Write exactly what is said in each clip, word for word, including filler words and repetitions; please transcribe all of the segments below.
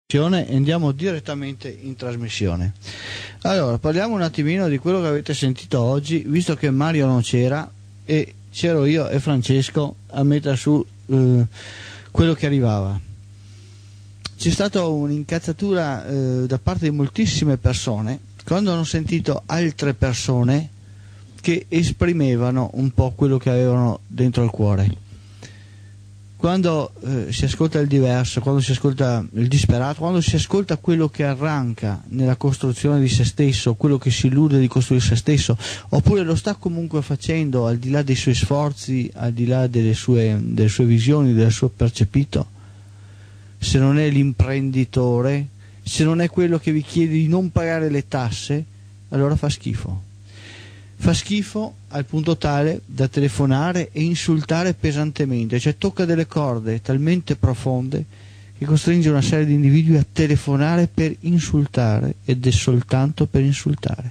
E andiamo direttamente in trasmissione. Allora, parliamo un attimino di quello che avete sentito oggi, visto che Mario non c'era e c'ero io e Francesco a mettere su eh, quello che arrivava. C'è stata un'incazzatura eh, da parte di moltissime persone quando hanno sentito altre persone che esprimevano un po' quello che avevano dentro il cuore. Quando eh, si ascolta il diverso, quando si ascolta il disperato, quando si ascolta quello che arranca nella costruzione di se stesso, quello che si illude di costruire se stesso, oppure lo sta comunque facendo al di là dei suoi sforzi, al di là delle sue, delle sue visioni, del suo percepito, se non è l'imprenditore, se non è quello che vi chiede di non pagare le tasse, allora fa schifo. Fa schifo al punto tale da telefonare e insultare pesantemente, cioè tocca delle corde talmente profonde che costringe una serie di individui a telefonare per insultare, ed è soltanto per insultare.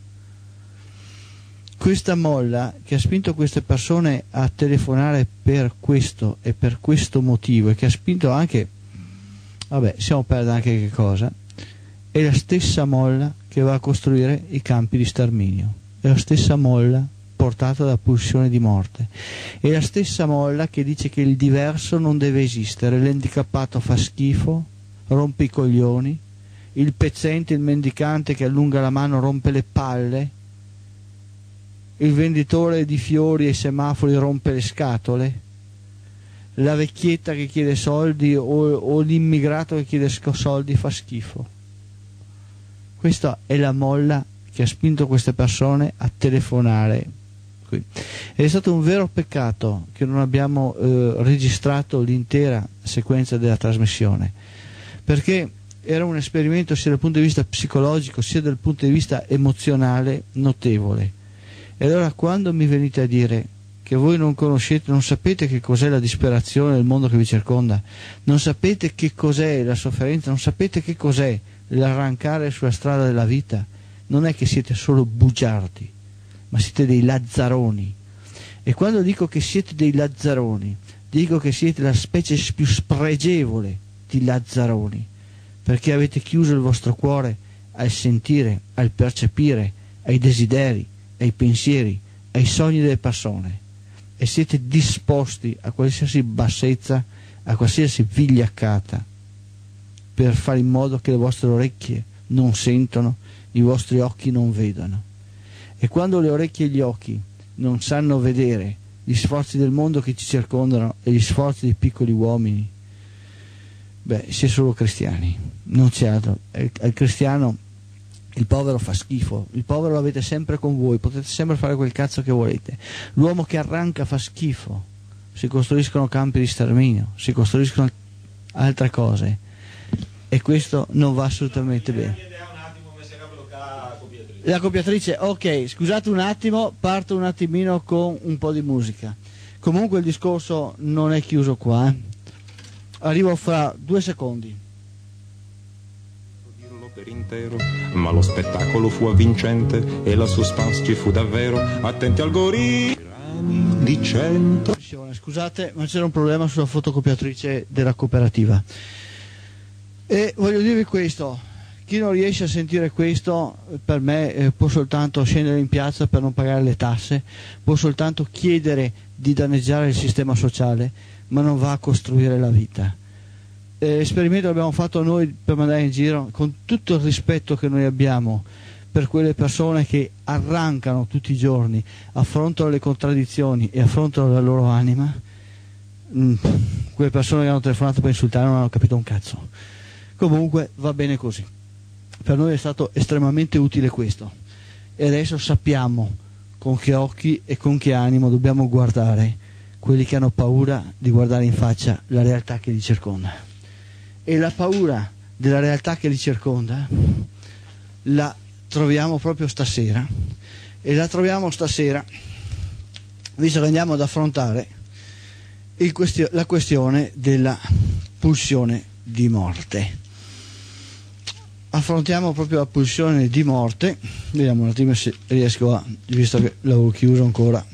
Questa molla che ha spinto queste persone a telefonare per questo e per questo motivo, e che ha spinto anche, vabbè, siamo per anche che cosa, è la stessa molla che va a costruire i campi di sterminio. È la stessa molla portata da pulsione di morte, è la stessa molla che dice che il diverso non deve esistere, l'handicappato fa schifo, rompe i coglioni, il pezzente, il mendicante che allunga la mano rompe le palle, il venditore di fiori ai semafori rompe le scatole, la vecchietta che chiede soldi o, o l'immigrato che chiede soldi fa schifo. Questa è la molla che ha spinto queste persone a telefonare qui. Ed è stato un vero peccato che non abbiamo eh, registrato l'intera sequenza della trasmissione, perché era un esperimento sia dal punto di vista psicologico sia dal punto di vista emozionale notevole. E allora quando mi venite a dire che voi non conoscete, non sapete che cos'è la disperazione del mondo che vi circonda, non sapete che cos'è la sofferenza, non sapete che cos'è l'arrancare sulla strada della vita, non è che siete solo bugiardi, ma siete dei lazzaroni. E quando dico che siete dei lazzaroni, dico che siete la specie più spregevole di lazzaroni, perché avete chiuso il vostro cuore al sentire, al percepire, ai desideri, ai pensieri, ai sogni delle persone, e siete disposti a qualsiasi bassezza, a qualsiasi vigliaccata, per fare in modo che le vostre orecchie non sentono, i vostri occhi non vedano. E quando le orecchie e gli occhi non sanno vedere gli sforzi del mondo che ci circondano e gli sforzi dei piccoli uomini, beh, si è solo cristiani, non c'è altro. Al cristiano il povero fa schifo, il povero lo avete sempre con voi, potete sempre fare quel cazzo che volete. L'uomo che arranca fa schifo, si costruiscono campi di sterminio, si costruiscono altre cose, e questo non va assolutamente bene. La copiatrice, ok, scusate un attimo, parto un attimino con un po' di musica. Comunque il discorso non è chiuso qua, eh. Arrivo fra due secondi. Dirlo per intero, ma lo spettacolo fu avvincente e la suspense ci fu davvero. Attenti al gorilla di cento. Scusate, ma c'era un problema sulla fotocopiatrice della cooperativa. E voglio dirvi questo. Chi non riesce a sentire questo, per me eh, può soltanto scendere in piazza per non pagare le tasse, può soltanto chiedere di danneggiare il sistema sociale, ma non va a costruire la vita. Eh, l'esperimento l'abbiamo fatto noi per mandare in giro, con tutto il rispetto che noi abbiamo per quelle persone che arrancano tutti i giorni, affrontano le contraddizioni e affrontano la loro anima. Mm, quelle persone che hanno telefonato per insultare non hanno capito un cazzo. Comunque va bene così. Per noi è stato estremamente utile questo, e adesso sappiamo con che occhi e con che animo dobbiamo guardare quelli che hanno paura di guardare in faccia la realtà che li circonda. E la paura della realtà che li circonda la troviamo proprio stasera, e la troviamo stasera visto che andiamo ad affrontare il questio- la questione della pulsione di morte. Affrontiamo proprio la pulsione di morte, vediamo un attimo se riesco a, visto che l'avevo chiuso ancora,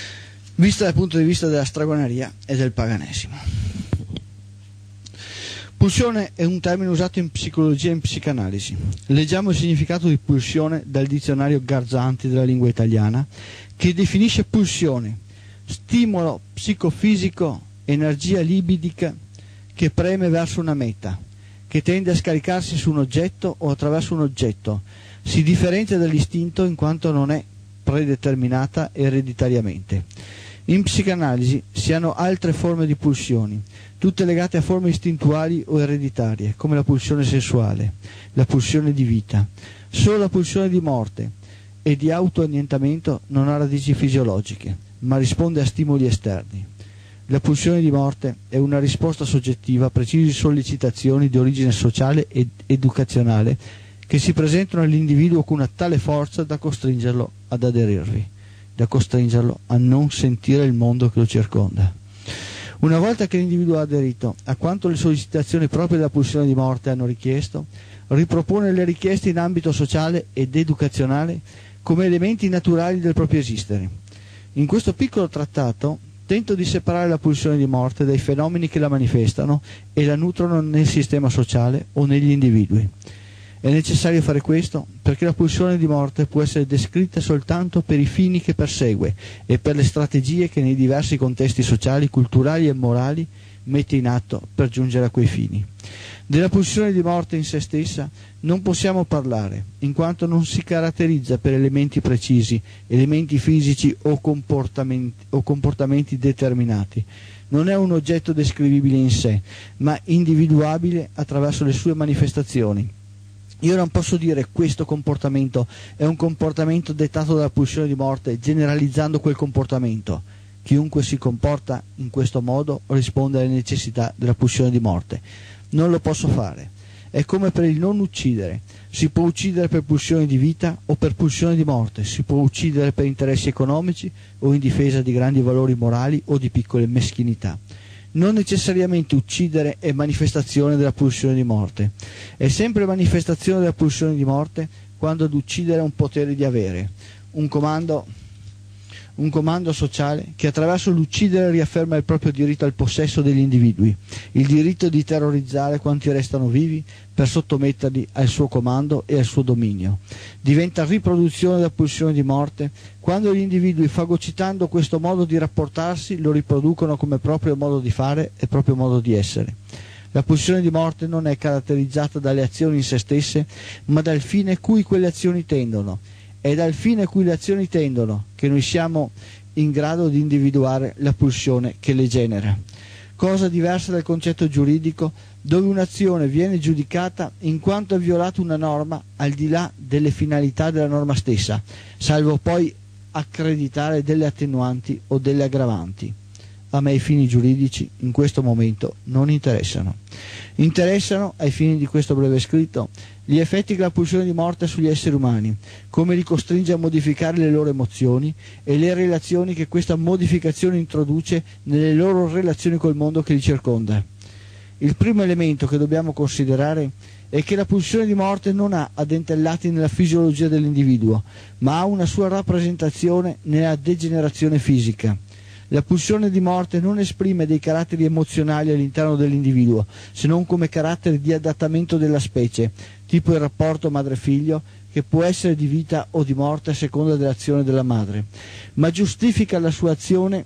vista dal punto di vista della stregoneria e del paganesimo. Pulsione è un termine usato in psicologia e in psicanalisi. Leggiamo il significato di pulsione dal dizionario Garzanti della lingua italiana, che definisce pulsione: stimolo psicofisico, energia libidica che preme verso una meta, che tende a scaricarsi su un oggetto o attraverso un oggetto. Si differenzia dall'istinto in quanto non è predeterminata ereditariamente. In psicanalisi si hanno altre forme di pulsioni, tutte legate a forme istintuali o ereditarie, come la pulsione sessuale, la pulsione di vita. Solo la pulsione di morte e di autoannientamento non ha radici fisiologiche, ma risponde a stimoli esterni. La pulsione di morte è una risposta soggettiva a precise sollecitazioni di origine sociale ed educazionale che si presentano all'individuo con una tale forza da costringerlo ad aderirvi, da costringerlo a non sentire il mondo che lo circonda. Una volta che l'individuo ha aderito a quanto le sollecitazioni proprie della pulsione di morte hanno richiesto, ripropone le richieste in ambito sociale ed educazionale come elementi naturali del proprio esistere. In questo piccolo trattato tento di separare la pulsione di morte dai fenomeni che la manifestano e la nutrono nel sistema sociale o negli individui. È necessario fare questo perché la pulsione di morte può essere descritta soltanto per i fini che persegue e per le strategie che nei diversi contesti sociali, culturali e morali mette in atto per giungere a quei fini. Della pulsione di morte in se stessa non possiamo parlare, in quanto non si caratterizza per elementi precisi, elementi fisici o comportamenti, o comportamenti determinati. Non è un oggetto descrivibile in sé, ma individuabile attraverso le sue manifestazioni. Io non posso dire questo comportamento è un comportamento dettato dalla pulsione di morte, generalizzando quel comportamento. Chiunque si comporta in questo modo risponde alle necessità della pulsione di morte. Non lo posso fare. È come per il non uccidere. Si può uccidere per pulsione di vita o per pulsione di morte. Si può uccidere per interessi economici o in difesa di grandi valori morali o di piccole meschinità. Non necessariamente uccidere è manifestazione della pulsione di morte. È sempre manifestazione della pulsione di morte quando ad uccidere è un potere di avere, un comando, un comando sociale che attraverso l'uccidere riafferma il proprio diritto al possesso degli individui, il diritto di terrorizzare quanti restano vivi per sottometterli al suo comando e al suo dominio. Diventa riproduzione della pulsione di morte quando gli individui, fagocitando questo modo di rapportarsi, lo riproducono come proprio modo di fare e proprio modo di essere. La pulsione di morte non è caratterizzata dalle azioni in se stesse, ma dal fine a cui quelle azioni tendono. È dal fine a cui le azioni tendono che noi siamo in grado di individuare la pulsione che le genera. Cosa diversa dal concetto giuridico, dove un'azione viene giudicata in quanto ha violato una norma al di là delle finalità della norma stessa, salvo poi accreditare delle attenuanti o delle aggravanti. A me i fini giuridici in questo momento non interessano. Interessano, ai fini di questo breve scritto, gli effetti che la pulsione di morte ha sugli esseri umani, come li costringe a modificare le loro emozioni e le relazioni che questa modificazione introduce nelle loro relazioni col mondo che li circonda. Il primo elemento che dobbiamo considerare è che la pulsione di morte non ha addentellati nella fisiologia dell'individuo, ma ha una sua rappresentazione nella degenerazione fisica. La pulsione di morte non esprime dei caratteri emozionali all'interno dell'individuo, se non come caratteri di adattamento della specie, tipo il rapporto madre-figlio, che può essere di vita o di morte a seconda dell'azione della madre, ma giustifica la sua azione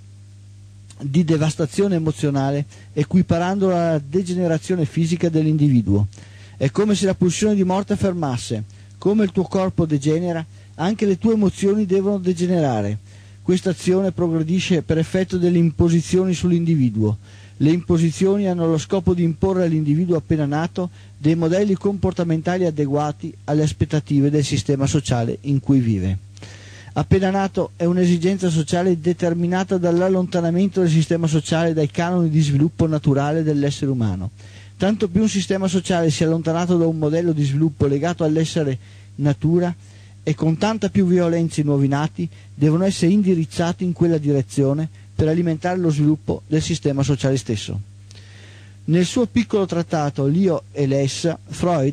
di devastazione emozionale equiparandola alla degenerazione fisica dell'individuo. È come se la pulsione di morte affermasse: come il tuo corpo degenera, anche le tue emozioni devono degenerare. Questa azione progredisce per effetto delle imposizioni sull'individuo. Le imposizioni hanno lo scopo di imporre all'individuo appena nato dei modelli comportamentali adeguati alle aspettative del sistema sociale in cui vive. Appena nato è un'esigenza sociale determinata dall'allontanamento del sistema sociale dai canoni di sviluppo naturale dell'essere umano. Tanto più un sistema sociale si è allontanato da un modello di sviluppo legato all'essere natura, e con tanta più violenza i nuovi nati devono essere indirizzati in quella direzione per alimentare lo sviluppo del sistema sociale stesso. Nel suo piccolo trattato L'Io e l'Essa, Freud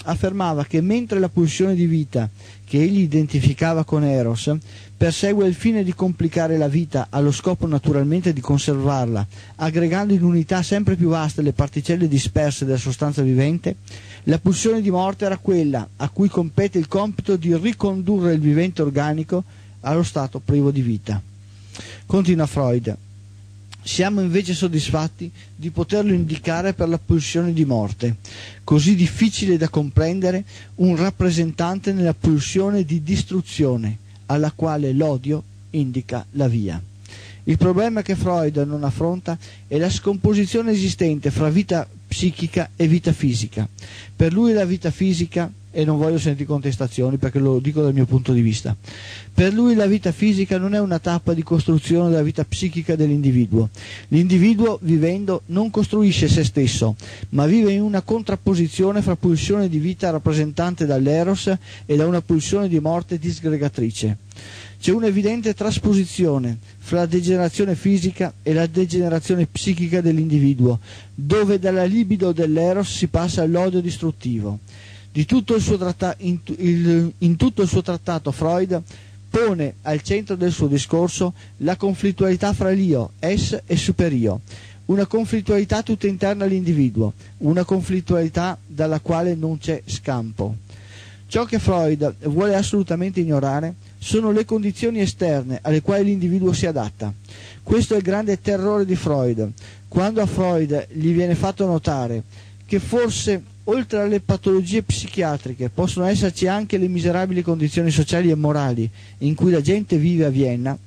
affermava che mentre la pulsione di vita che egli identificava con Eros persegue il fine di complicare la vita allo scopo naturalmente di conservarla, aggregando in unità sempre più vaste le particelle disperse della sostanza vivente, la pulsione di morte era quella a cui compete il compito di ricondurre il vivente organico allo stato privo di vita. Continua Freud. Siamo invece soddisfatti di poterlo indicare per la pulsione di morte, così difficile da comprendere, un rappresentante nella pulsione di distruzione, alla quale l'odio indica la via. Il problema che Freud non affronta è la scomposizione esistente fra vita psichica e vita fisica. Per lui la vita fisica, e non voglio sentire contestazioni perché lo dico dal mio punto di vista, per lui la vita fisica non è una tappa di costruzione della vita psichica dell'individuo. L'individuo vivendo non costruisce se stesso, ma vive in una contrapposizione fra pulsione di vita rappresentante dall'eros e da una pulsione di morte disgregatrice. C'è un'evidente trasposizione fra la degenerazione fisica e la degenerazione psichica dell'individuo, dove dalla libido dell'eros si passa all'odio distruttivo. Di tutto il suo tratta- in, il, in tutto il suo trattato Freud pone al centro del suo discorso la conflittualità fra l'io, es e superio, una conflittualità tutta interna all'individuo, una conflittualità dalla quale non c'è scampo. Ciò che Freud vuole assolutamente ignorare sono le condizioni esterne alle quali l'individuo si adatta. Questo è il grande terrore di Freud, quando a Freud gli viene fatto notare che forse oltre alle patologie psichiatriche possono esserci anche le miserabili condizioni sociali e morali in cui la gente vive a Vienna,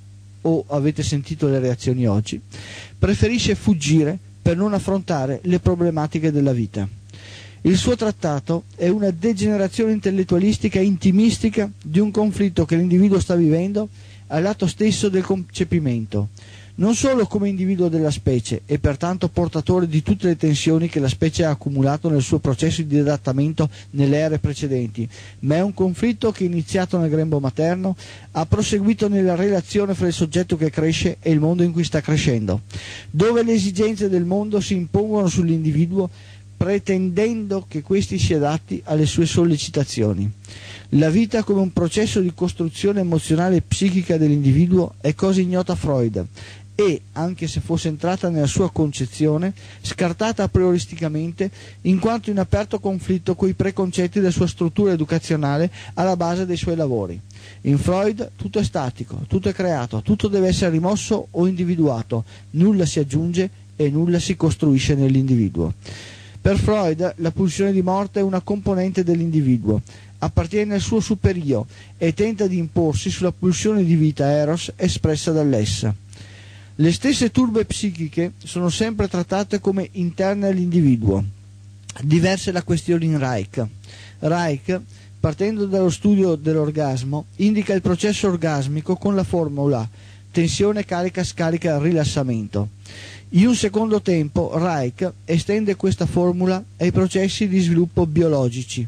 o avete sentito le reazioni oggi, preferisce fuggire per non affrontare le problematiche della vita. Il suo trattato è una degenerazione intellettualistica e intimistica di un conflitto che l'individuo sta vivendo all'atto stesso del concepimento, non solo come individuo della specie e pertanto portatore di tutte le tensioni che la specie ha accumulato nel suo processo di adattamento nelle ere precedenti, ma è un conflitto che, iniziato nel grembo materno, ha proseguito nella relazione fra il soggetto che cresce e il mondo in cui sta crescendo, dove le esigenze del mondo si impongono sull'individuo pretendendo che questi si adatti alle sue sollecitazioni. La vita come un processo di costruzione emozionale e psichica dell'individuo è cosa ignota a Freud e, anche se fosse entrata nella sua concezione, scartata a prioristicamente in quanto in aperto conflitto coi preconcetti della sua struttura educazionale alla base dei suoi lavori. In Freud tutto è statico, tutto è creato, tutto deve essere rimosso o individuato, nulla si aggiunge e nulla si costruisce nell'individuo. Per Freud la pulsione di morte è una componente dell'individuo, appartiene al suo superio e tenta di imporsi sulla pulsione di vita eros espressa dall'essa. Le stesse turbe psichiche sono sempre trattate come interne all'individuo. Diversa è la questione in Reich. Reich, partendo dallo studio dell'orgasmo, indica il processo orgasmico con la formula tensione, carica, scarica, rilassamento. In un secondo tempo Reich estende questa formula ai processi di sviluppo biologici.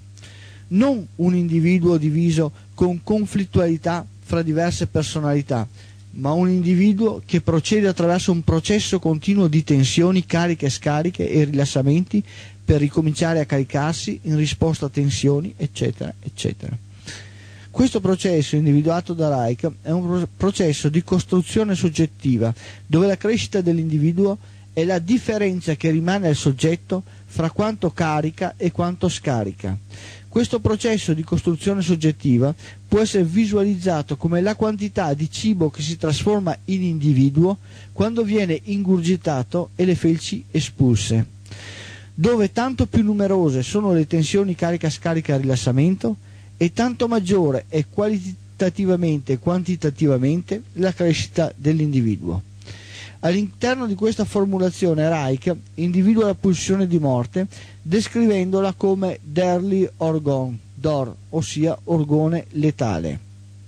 Non un individuo diviso con conflittualità fra diverse personalità, ma un individuo che procede attraverso un processo continuo di tensioni, cariche, scariche e rilassamenti per ricominciare a caricarsi in risposta a tensioni, eccetera, eccetera. Questo processo, individuato da Reich, è un processo di costruzione soggettiva, dove la crescita dell'individuo è la differenza che rimane al soggetto fra quanto carica e quanto scarica. Questo processo di costruzione soggettiva può essere visualizzato come la quantità di cibo che si trasforma in individuo quando viene ingurgitato e le felci espulse. Dove tanto più numerose sono le tensioni carica-scarica-rilassamento, e tanto maggiore è qualitativamente e quantitativamente la crescita dell'individuo. All'interno di questa formulazione Reich individua la pulsione di morte descrivendola come Deadly Organ, D O R, ossia orgone letale.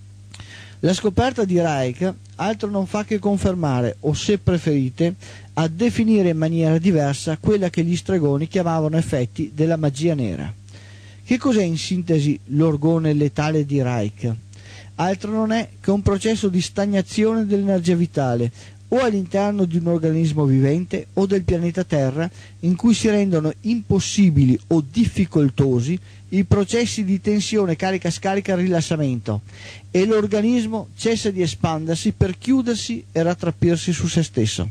La scoperta di Reich altro non fa che confermare, o se preferite, a definire in maniera diversa quella che gli stregoni chiamavano effetti della magia nera. Che cos'è in sintesi l'orgone letale di Reich? Altro non è che un processo di stagnazione dell'energia vitale, o all'interno di un organismo vivente o del pianeta Terra, in cui si rendono impossibili o difficoltosi i processi di tensione, carica, scarica, rilassamento, e l'organismo cessa di espandersi per chiudersi e rattrappirsi su se stesso.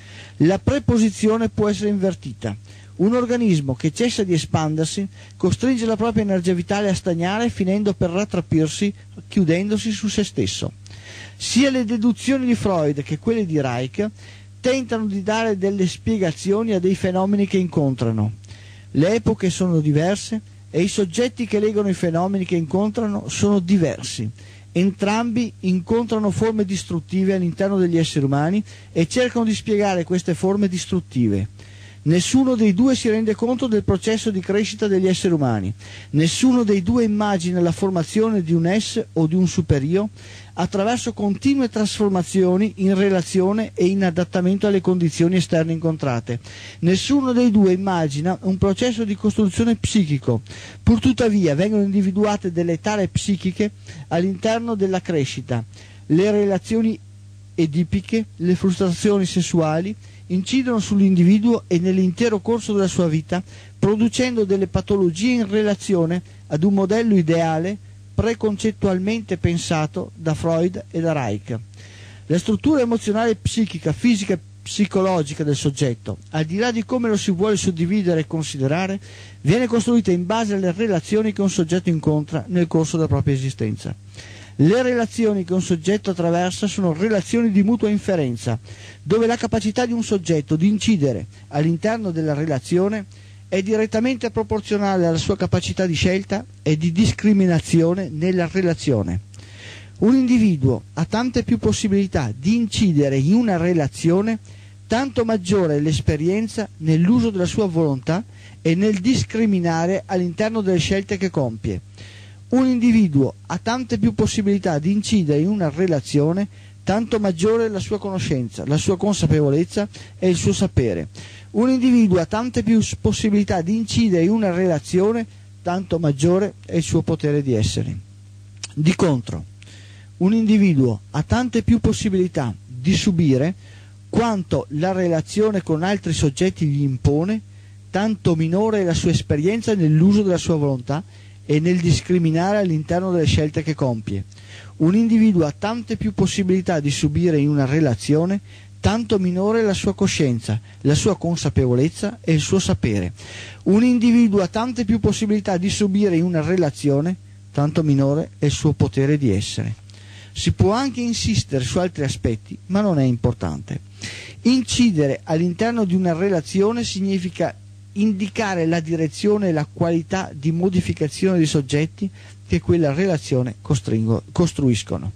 La preposizione può essere invertita. Un organismo che cessa di espandersi costringe la propria energia vitale a stagnare, finendo per rattrappirsi, chiudendosi su se stesso. Sia le deduzioni di Freud che quelle di Reich tentano di dare delle spiegazioni a dei fenomeni che incontrano. Le epoche sono diverse e i soggetti che leggono i fenomeni che incontrano sono diversi. Entrambi incontrano forme distruttive all'interno degli esseri umani e cercano di spiegare queste forme distruttive. Nessuno dei due si rende conto del processo di crescita degli esseri umani. Nessuno dei due immagina la formazione di un esse o di un superio attraverso continue trasformazioni in relazione e in adattamento alle condizioni esterne incontrate. Nessuno dei due immagina un processo di costruzione psichico. Purtuttavia vengono individuate delle tare psichiche all'interno della crescita. Le relazioni edipiche, le frustrazioni sessuali, incidono sull'individuo e nell'intero corso della sua vita, producendo delle patologie in relazione ad un modello ideale preconcettualmente pensato da Freud e da Reich. La struttura emozionale, psichica, fisica e psicologica del soggetto, al di là di come lo si vuole suddividere e considerare, viene costruita in base alle relazioni che un soggetto incontra nel corso della propria esistenza. Le relazioni che un soggetto attraversa sono relazioni di mutua inferenza, dove la capacità di un soggetto di incidere all'interno della relazione è direttamente proporzionale alla sua capacità di scelta e di discriminazione nella relazione. Un individuo ha tante più possibilità di incidere in una relazione, tanto maggiore è l'esperienza nell'uso della sua volontà e nel discriminare all'interno delle scelte che compie. Un individuo ha tante più possibilità di incidere in una relazione, tanto maggiore è la sua conoscenza, la sua consapevolezza e il suo sapere. Un individuo ha tante più possibilità di incidere in una relazione, tanto maggiore è il suo potere di essere. Di contro, un individuo ha tante più possibilità di subire quanto la relazione con altri soggetti gli impone, tanto minore è la sua esperienza nell'uso della sua volontà e nel discriminare all'interno delle scelte che compie. Un individuo ha tante più possibilità di subire in una relazione, tanto minore è la sua coscienza, la sua consapevolezza e il suo sapere. Un individuo ha tante più possibilità di subire in una relazione, tanto minore è il suo potere di essere. Si può anche insistere su altri aspetti, ma non è importante. Incidere all'interno di una relazione significa indicare la direzione e la qualità di modificazione dei soggetti che quella relazione costruiscono.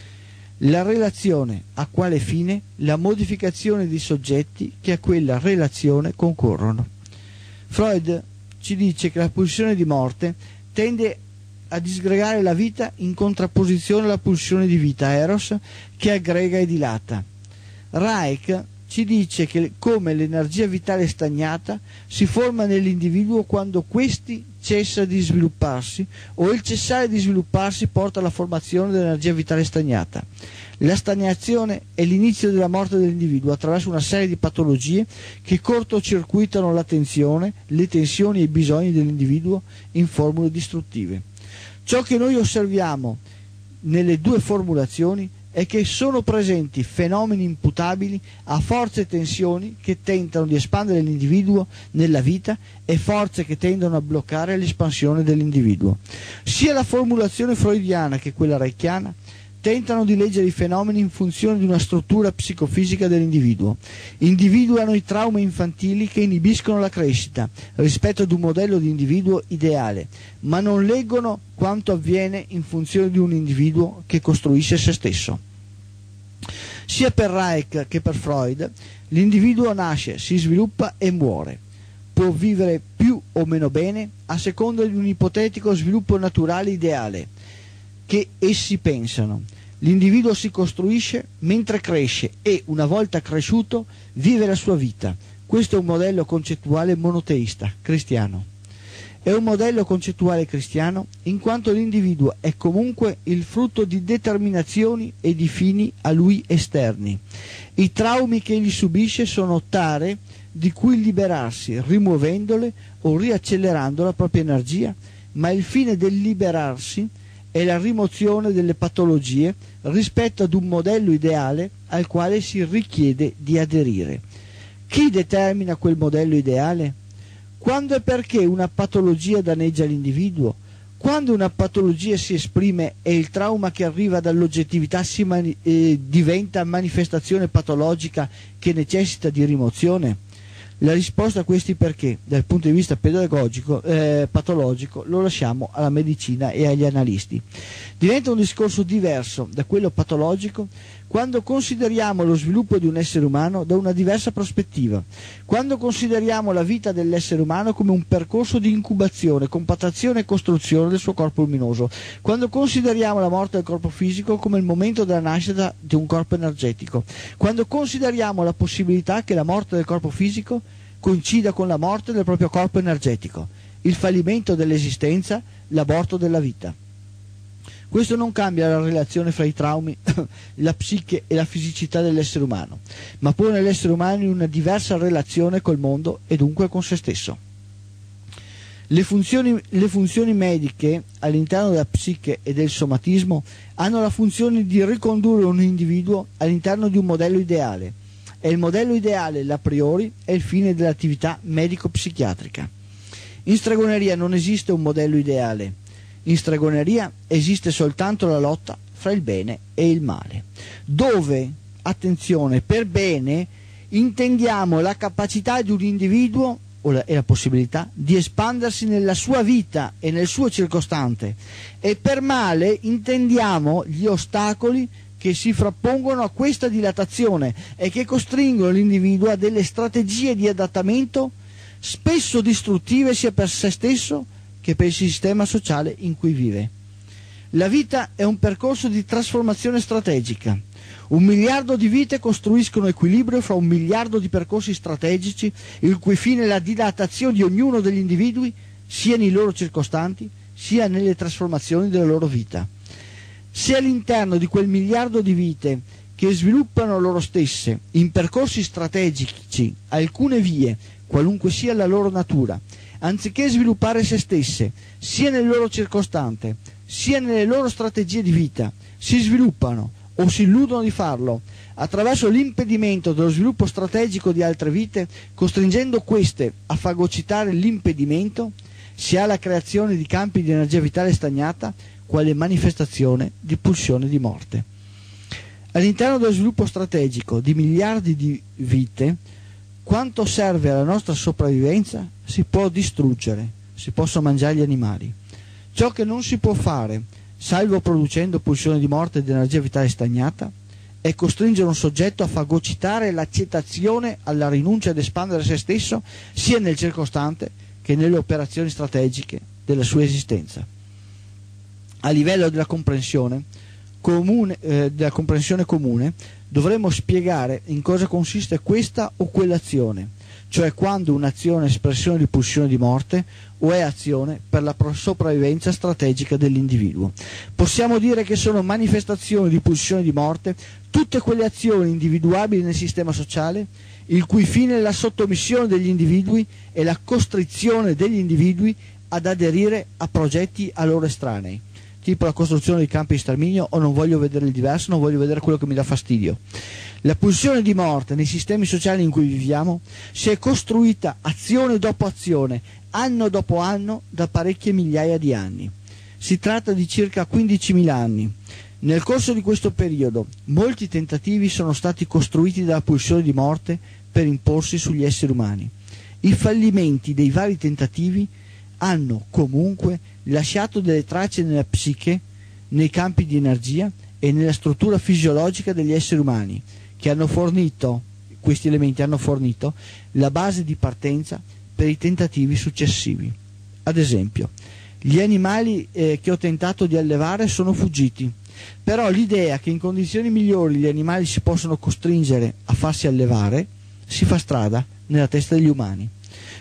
La relazione ha quale fine la modificazione dei soggetti che a quella relazione concorrono. Freud ci dice che la pulsione di morte tende a disgregare la vita in contrapposizione alla pulsione di vita, Eros, che aggrega e dilata. Reich ci dice che come l'energia vitale stagnata si forma nell'individuo quando questi cessa di svilupparsi o il cessare di svilupparsi porta alla formazione dell'energia vitale stagnata. La stagnazione è l'inizio della morte dell'individuo attraverso una serie di patologie che cortocircuitano l'attenzione, le tensioni e i bisogni dell'individuo in formule distruttive. Ciò che noi osserviamo nelle due formulazioni è che sono presenti fenomeni imputabili a forze e tensioni che tentano di espandere l'individuo nella vita e forze che tendono a bloccare l'espansione dell'individuo. Sia la formulazione freudiana che quella reichiana tentano di leggere i fenomeni in funzione di una struttura psicofisica dell'individuo. Individuano i traumi infantili che inibiscono la crescita rispetto ad un modello di individuo ideale, ma non leggono quanto avviene in funzione di un individuo che costruisce se stesso. Sia per Reich che per Freud, l'individuo nasce, si sviluppa e muore. Può vivere più o meno bene a seconda di un ipotetico sviluppo naturale ideale che essi pensano. L'individuo si costruisce mentre cresce e, una volta cresciuto, vive la sua vita. Questo è un modello concettuale monoteista, cristiano. È un modello concettuale cristiano in quanto l'individuo è comunque il frutto di determinazioni e di fini a lui esterni. I traumi che egli subisce sono tare di cui liberarsi rimuovendole o riaccelerando la propria energia, ma il fine del liberarsi è la rimozione delle patologie rispetto ad un modello ideale al quale si richiede di aderire. Chi determina quel modello ideale? Quando e perché una patologia danneggia l'individuo? Quando una patologia si esprime e il trauma che arriva dall'oggettività si mani- eh, diventa manifestazione patologica che necessita di rimozione? La risposta a questi perché, dal punto di vista pedagogico, eh, patologico, lo lasciamo alla medicina e agli analisti. Diventa un discorso diverso da quello patologico quando consideriamo lo sviluppo di un essere umano da una diversa prospettiva, quando consideriamo la vita dell'essere umano come un percorso di incubazione, compattazione e costruzione del suo corpo luminoso, quando consideriamo la morte del corpo fisico come il momento della nascita di un corpo energetico, quando consideriamo la possibilità che la morte del corpo fisico coincida con la morte del proprio corpo energetico, il fallimento dell'esistenza, l'aborto della vita. Questo non cambia la relazione fra i traumi, la psiche e la fisicità dell'essere umano, ma pone l'essere umano in una diversa relazione col mondo e dunque con se stesso. Le funzioni, le funzioni mediche all'interno della psiche e del somatismo hanno la funzione di ricondurre un individuo all'interno di un modello ideale, e il modello ideale, l'a priori, è il fine dell'attività medico-psichiatrica. In stregoneria non esiste un modello ideale. In stregoneria esiste soltanto la lotta fra il bene e il male, dove, attenzione, per bene intendiamo la capacità di un individuo o la, e la possibilità di espandersi nella sua vita e nel suo circostante, e per male intendiamo gli ostacoli che si frappongono a questa dilatazione e che costringono l'individuo a delle strategie di adattamento spesso distruttive sia per se stesso che per il sistema sociale in cui vive. La vita è un percorso di trasformazione strategica. Un miliardo di vite costruiscono equilibrio fra un miliardo di percorsi strategici, il cui fine è la dilatazione di ognuno degli individui, sia nei loro circostanti, sia nelle trasformazioni della loro vita. Se all'interno di quel miliardo di vite che sviluppano loro stesse in percorsi strategici alcune vie, qualunque sia la loro natura, anziché sviluppare se stesse, sia nel loro circostante, sia nelle loro strategie di vita, si sviluppano o si illudono di farlo attraverso l'impedimento dello sviluppo strategico di altre vite, costringendo queste a fagocitare l'impedimento, si ha la creazione di campi di energia vitale stagnata, quale manifestazione di pulsione di morte. All'interno dello sviluppo strategico di miliardi di vite, quanto serve alla nostra sopravvivenza si può distruggere, si possono mangiare gli animali. Ciò che non si può fare, salvo producendo pulsione di morte ed energia vitale stagnata, è costringere un soggetto a fagocitare l'accettazione alla rinuncia ad espandere se stesso, sia nel circostante che nelle operazioni strategiche della sua esistenza. A livello della comprensione comune, eh, della comprensione comune, dovremmo spiegare in cosa consiste questa o quell'azione, cioè quando un'azione è espressione di pulsione di morte o è azione per la sopravvivenza strategica dell'individuo. Possiamo dire che sono manifestazioni di pulsione di morte tutte quelle azioni individuabili nel sistema sociale, il cui fine è la sottomissione degli individui e la costrizione degli individui ad aderire a progetti a loro estranei, tipo la costruzione di campi di sterminio, o non voglio vedere il diverso, non voglio vedere quello che mi dà fastidio. La pulsione di morte nei sistemi sociali in cui viviamo si è costruita azione dopo azione, anno dopo anno, da parecchie migliaia di anni. Si tratta di circa quindicimila anni. Nel corso di questo periodo molti tentativi sono stati costruiti dalla pulsione di morte per imporsi sugli esseri umani. I fallimenti dei vari tentativi hanno comunque lasciato delle tracce nella psiche, nei campi di energia e nella struttura fisiologica degli esseri umani, che hanno fornito, questi elementi hanno fornito la base di partenza per i tentativi successivi. Ad esempio, gli animali eh, che ho tentato di allevare sono fuggiti, però l'idea che in condizioni migliori gli animali si possono costringere a farsi allevare si fa strada nella testa degli umani.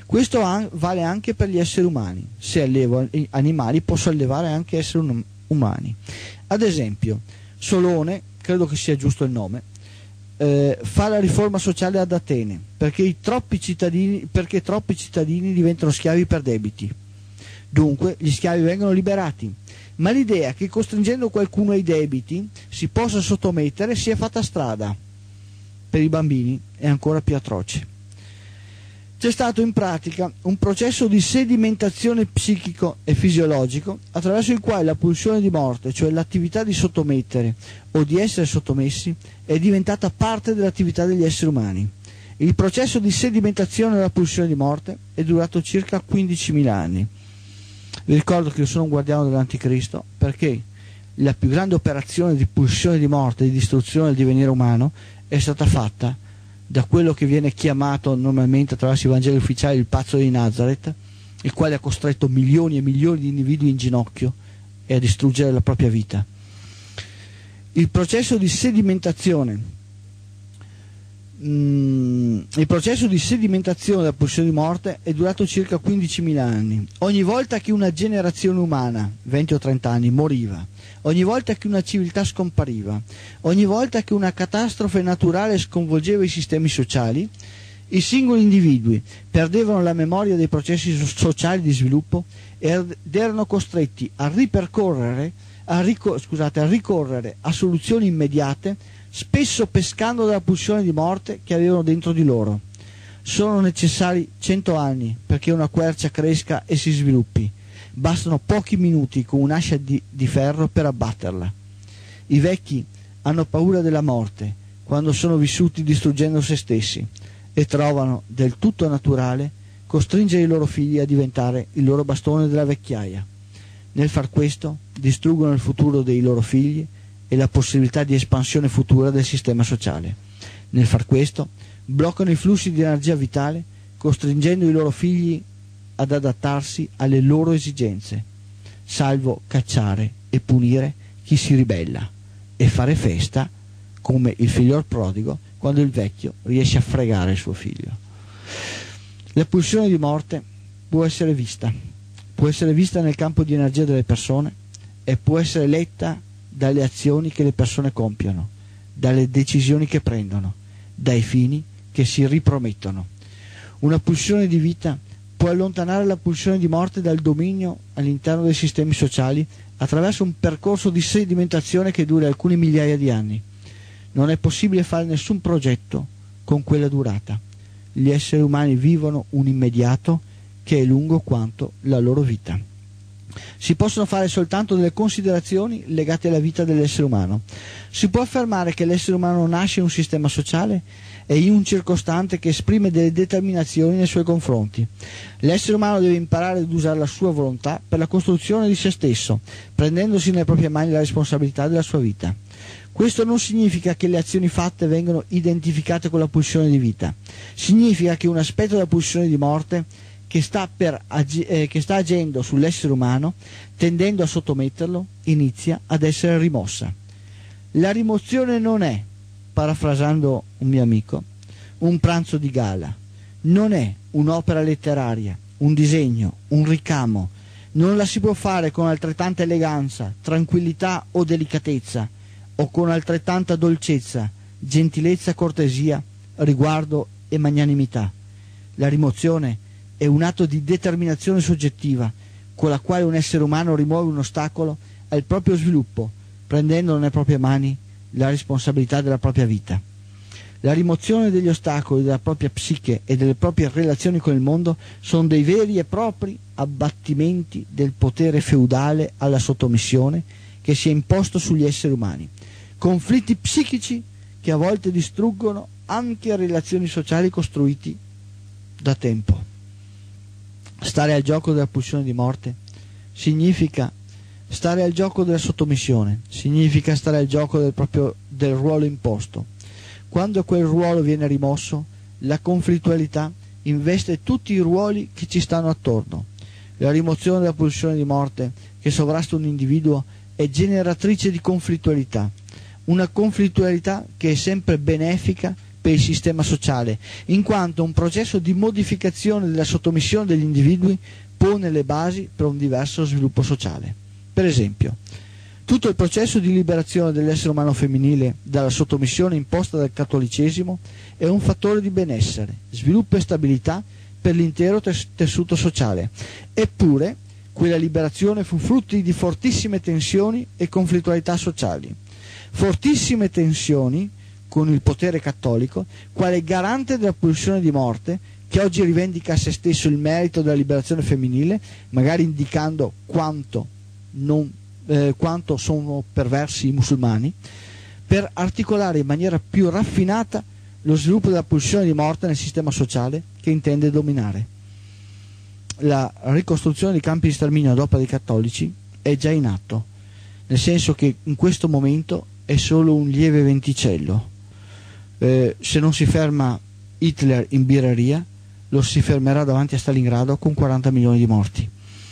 Questo an- vale anche per gli esseri umani. Se allevo animali, posso allevare anche esseri um- umani. Ad esempio, Solone, credo che sia giusto il nome, eh, fa la riforma sociale ad Atene perché, i troppi cittadini, perché troppi cittadini diventano schiavi per debiti. Dunque gli schiavi vengono liberati, ma l'idea che costringendo qualcuno ai debiti si possa sottomettere si è fatta strada. Per i bambini è ancora più atroce. C'è stato in pratica un processo di sedimentazione psichico e fisiologico attraverso il quale la pulsione di morte, cioè l'attività di sottomettere o di essere sottomessi, è diventata parte dell'attività degli esseri umani. Il processo di sedimentazione della pulsione di morte è durato circa quindicimila anni. Vi ricordo che io sono un guardiano dell'Anticristo perché la più grande operazione di pulsione di morte e di distruzione del divenire umano è stata fatta da quello che viene chiamato normalmente attraverso i Vangeli ufficiali il pazzo di Nazareth, il quale ha costretto milioni e milioni di individui in ginocchio e a distruggere la propria vita. Il processo di sedimentazione mm, il processo di sedimentazione della pulsione di morte è durato circa quindicimila anni. Ogni volta che una generazione umana, venti o trenta anni, moriva, ogni volta che una civiltà scompariva, ogni volta che una catastrofe naturale sconvolgeva i sistemi sociali, i singoli individui perdevano la memoria dei processi sociali di sviluppo ed erano costretti a ripercorrere, a, ricor- scusate, a ricorrere a soluzioni immediate, spesso pescando dalla pulsione di morte che avevano dentro di loro. Sono necessari cento anni perché una quercia cresca e si sviluppi. Bastano pochi minuti con un'ascia di, di ferro per abbatterla. I vecchi hanno paura della morte quando sono vissuti distruggendo se stessi e trovano del tutto naturale costringere i loro figli a diventare il loro bastone della vecchiaia. Nel far questo distruggono il futuro dei loro figli e la possibilità di espansione futura del sistema sociale. Nel far questo bloccano i flussi di energia vitale, costringendo i loro figli ad adattarsi alle loro esigenze, salvo cacciare e punire chi si ribella e fare festa come il figliol prodigo quando il vecchio riesce a fregare il suo figlio. La pulsione di morte può essere vista, può essere vista nel campo di energia delle persone e può essere letta dalle azioni che le persone compiono, dalle decisioni che prendono, dai fini che si ripromettono. Una pulsione di vita può allontanare la pulsione di morte dal dominio all'interno dei sistemi sociali attraverso un percorso di sedimentazione che dura alcune migliaia di anni. Non è possibile fare nessun progetto con quella durata. Gli esseri umani vivono un immediato che è lungo quanto la loro vita. Si possono fare soltanto delle considerazioni legate alla vita dell'essere umano. Si può affermare che l'essere umano nasce in un sistema sociale e in un circostante che esprime delle determinazioni nei suoi confronti. L'essere umano deve imparare ad usare la sua volontà per la costruzione di se stesso, prendendosi nelle proprie mani la responsabilità della sua vita. Questo non significa che le azioni fatte vengano identificate con la pulsione di vita. Significa che un aspetto della pulsione di morte che sta, per agi- eh, che sta agendo sull'essere umano, tendendo a sottometterlo, inizia ad essere rimossa. La rimozione non è, parafrasando un mio amico, un pranzo di gala, non è un'opera letteraria, un disegno, un ricamo, non la si può fare con altrettanta eleganza, tranquillità o delicatezza, o con altrettanta dolcezza, gentilezza, cortesia, riguardo e magnanimità. La rimozione è un atto di determinazione soggettiva con la quale un essere umano rimuove un ostacolo al proprio sviluppo, prendendo nelle proprie mani la responsabilità della propria vita. La rimozione degli ostacoli della propria psiche e delle proprie relazioni con il mondo sono dei veri e propri abbattimenti del potere feudale alla sottomissione che si è imposto sugli esseri umani. Conflitti psichici che a volte distruggono anche relazioni sociali costruiti da tempo. Stare al gioco della pulsione di morte significa stare al gioco della sottomissione, significa stare al gioco del proprio del ruolo imposto. Quando quel ruolo viene rimosso, la conflittualità investe tutti i ruoli che ci stanno attorno. La rimozione della pulsione di morte che sovrasta un individuo è generatrice di conflittualità, una conflittualità che è sempre benefica per il sistema sociale, in quanto un processo di modificazione della sottomissione degli individui pone le basi per un diverso sviluppo sociale. Per esempio, tutto il processo di liberazione dell'essere umano femminile dalla sottomissione imposta dal cattolicesimo è un fattore di benessere, sviluppo e stabilità per l'intero tes- tessuto sociale. Eppure, quella liberazione fu frutto di fortissime tensioni e conflittualità sociali. Fortissime tensioni con il potere cattolico, quale garante della pulsione di morte, che oggi rivendica a se stesso il merito della liberazione femminile, magari indicando quanto, non, eh, quanto sono perversi i musulmani, per articolare in maniera più raffinata lo sviluppo della pulsione di morte nel sistema sociale che intende dominare. La ricostruzione dei campi di sterminio ad opera dei cattolici è già in atto, nel senso che in questo momento è solo un lieve venticello. Eh, se non si ferma Hitler in birreria, lo si fermerà davanti a Stalingrado con quaranta milioni di morti.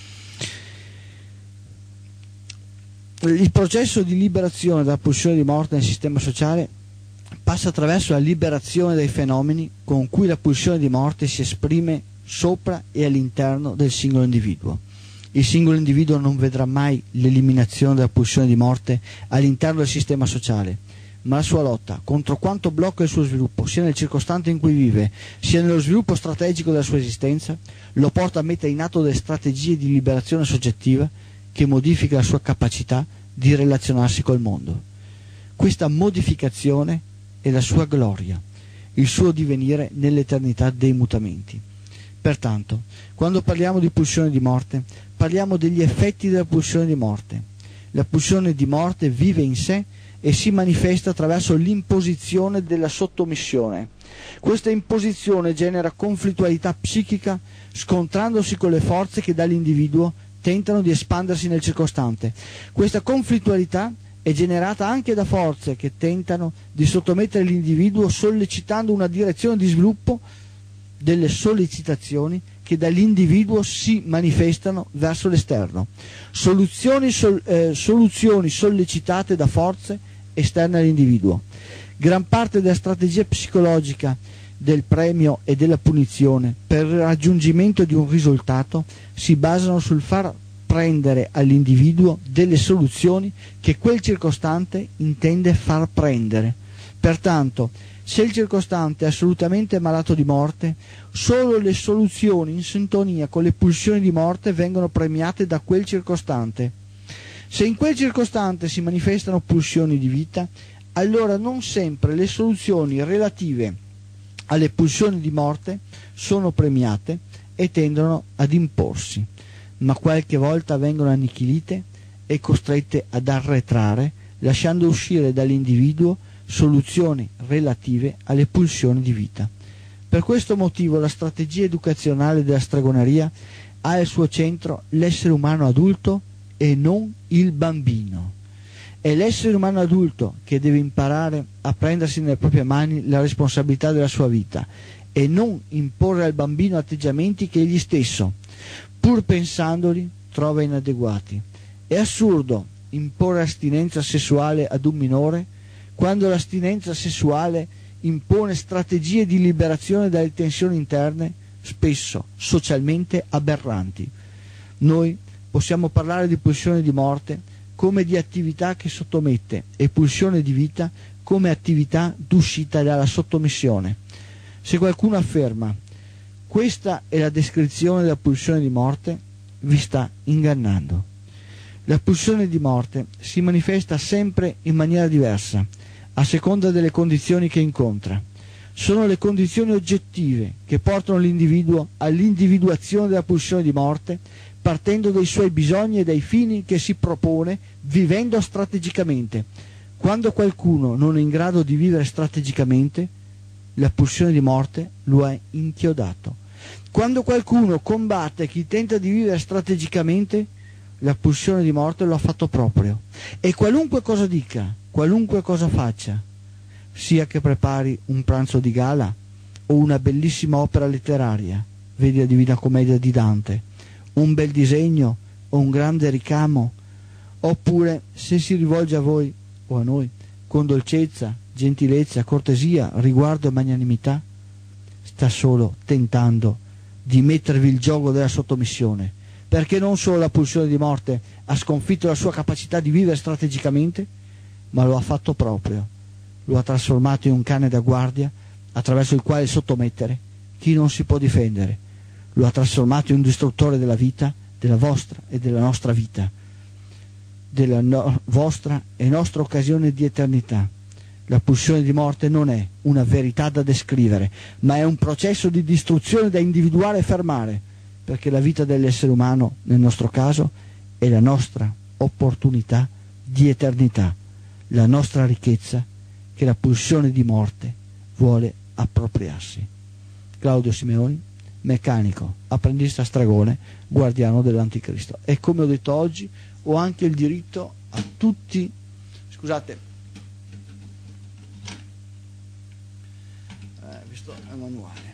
Il processo di liberazione dalla pulsione di morte nel sistema sociale passa attraverso la liberazione dai fenomeni con cui la pulsione di morte si esprime sopra e all'interno del singolo individuo. Il singolo individuo non vedrà mai l'eliminazione della pulsione di morte all'interno del sistema sociale, ma la sua lotta contro quanto blocca il suo sviluppo, sia nel circostante in cui vive, sia nello sviluppo strategico della sua esistenza, lo porta a mettere in atto delle strategie di liberazione soggettiva che modifica la sua capacità di relazionarsi col mondo. Questa modificazione è la sua gloria, il suo divenire nell'eternità dei mutamenti. Pertanto, quando parliamo di pulsione di morte, parliamo degli effetti della pulsione di morte. La pulsione di morte vive in sé e si manifesta attraverso l'imposizione della sottomissione. Questa imposizione genera conflittualità psichica, scontrandosi con le forze che dall'individuo tentano di espandersi nel circostante. Questa conflittualità è generata anche da forze che tentano di sottomettere l'individuo, sollecitando una direzione di sviluppo delle sollecitazioni che dall'individuo si manifestano verso l'esterno. Soluzioni, sol, eh, soluzioni sollecitate da forze esterne all'individuo. Gran parte della strategia psicologica del premio e della punizione per il raggiungimento di un risultato si basano sul far prendere all'individuo delle soluzioni che quel circostante intende far prendere. Pertanto, se il circostante è assolutamente malato di morte, solo le soluzioni in sintonia con le pulsioni di morte vengono premiate da quel circostante. Se in quel circostante si manifestano pulsioni di vita, allora non sempre le soluzioni relative alle pulsioni di morte sono premiate e tendono ad imporsi, ma qualche volta vengono annichilite e costrette ad arretrare, lasciando uscire dall'individuo soluzioni relative alle pulsioni di vita. Per questo motivo la strategia educazionale della stregoneria ha al suo centro l'essere umano adulto e non il bambino. È l'essere umano adulto che deve imparare a prendersi nelle proprie mani la responsabilità della sua vita e non imporre al bambino atteggiamenti che egli stesso, pur pensandoli, trova inadeguati. È assurdo imporre astinenza sessuale ad un minore quando l'astinenza sessuale impone strategie di liberazione dalle tensioni interne, spesso socialmente aberranti. Noi possiamo parlare di pulsione di morte come di attività che sottomette e pulsione di vita come attività d'uscita dalla sottomissione. Se qualcuno afferma questa è la descrizione della pulsione di morte, vi sta ingannando. La pulsione di morte si manifesta sempre in maniera diversa, a seconda delle condizioni che incontra. Sono le condizioni oggettive che portano l'individuo all'individuazione della pulsione di morte, partendo dai suoi bisogni e dai fini che si propone, vivendo strategicamente. Quando qualcuno non è in grado di vivere strategicamente, la pulsione di morte lo ha inchiodato. Quando qualcuno combatte chi tenta di vivere strategicamente, la pulsione di morte lo ha fatto proprio. E qualunque cosa dica, qualunque cosa faccia, sia che prepari un pranzo di gala o una bellissima opera letteraria, vedi la Divina Commedia di Dante, un bel disegno o un grande ricamo, oppure se si rivolge a voi o a noi con dolcezza, gentilezza, cortesia, riguardo e magnanimità, sta solo tentando di mettervi il gioco della sottomissione, perché non solo la pulsione di morte ha sconfitto la sua capacità di vivere strategicamente, ma lo ha fatto proprio, lo ha trasformato in un cane da guardia attraverso il quale sottomettere chi non si può difendere, lo ha trasformato in un distruttore della vita, della vostra e della nostra vita, della no- vostra e nostra occasione di eternità. La pulsione di morte non è una verità da descrivere, ma è un processo di distruzione da individuare e fermare, perché la vita dell'essere umano, nel nostro caso, è la nostra opportunità di eternità, la nostra ricchezza che la pulsione di morte vuole appropriarsi. Claudio Simeoni, meccanico, apprendista stregone, guardiano dell'Anticristo. E come ho detto oggi, ho anche il diritto a tutti, scusate, eh, visto il manuale,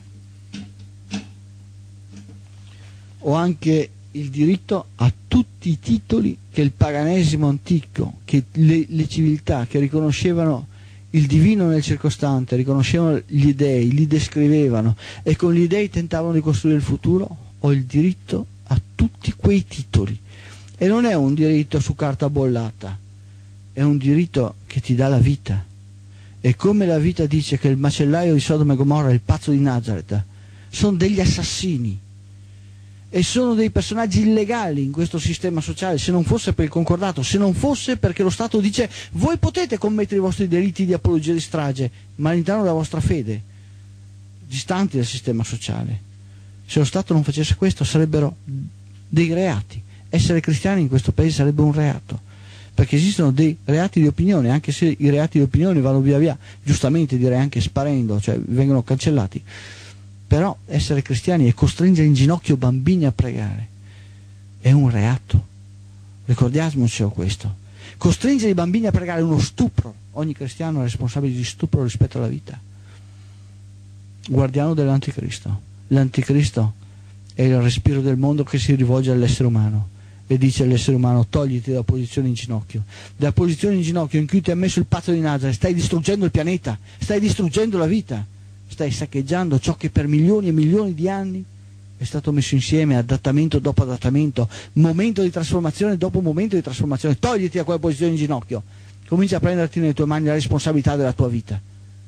ho anche il diritto a tutti i titoli che il paganesimo antico, che le, le civiltà che riconoscevano il divino nel circostante, riconoscevano gli dei, li descrivevano e con gli dei tentavano di costruire il futuro, ho il diritto a tutti quei titoli. E non è un diritto su carta bollata, è un diritto che ti dà la vita. E come la vita dice che il macellaio di Sodoma e Gomorra e il pazzo di Nazareth sono degli assassini e sono dei personaggi illegali in questo sistema sociale, se non fosse per il concordato, se non fosse perché lo Stato dice voi potete commettere i vostri delitti di apologia di strage, ma all'interno della vostra fede, distanti dal sistema sociale. Se lo Stato non facesse questo sarebbero dei reati. Essere cristiani in questo paese sarebbe un reato, perché esistono dei reati di opinione, anche se i reati di opinione vanno via via, giustamente direi anche sparendo, cioè vengono cancellati. Però essere cristiani e costringere in ginocchio bambini a pregare è un reato. Ricordiamocelo questo. Costringere i bambini a pregare è uno stupro. Ogni cristiano è responsabile di stupro rispetto alla vita. Guardiano dell'Anticristo. L'Anticristo è il respiro del mondo che si rivolge all'essere umano e dice all'essere umano: togliti dalla posizione in ginocchio, dalla posizione in ginocchio in cui ti ha messo il pazzo di Nazareth. Stai distruggendo il pianeta, stai distruggendo la vita, stai saccheggiando ciò che per milioni e milioni di anni è stato messo insieme, adattamento dopo adattamento, momento di trasformazione dopo momento di trasformazione. Togliti da quella posizione in ginocchio, comincia a prenderti nelle tue mani la responsabilità della tua vita.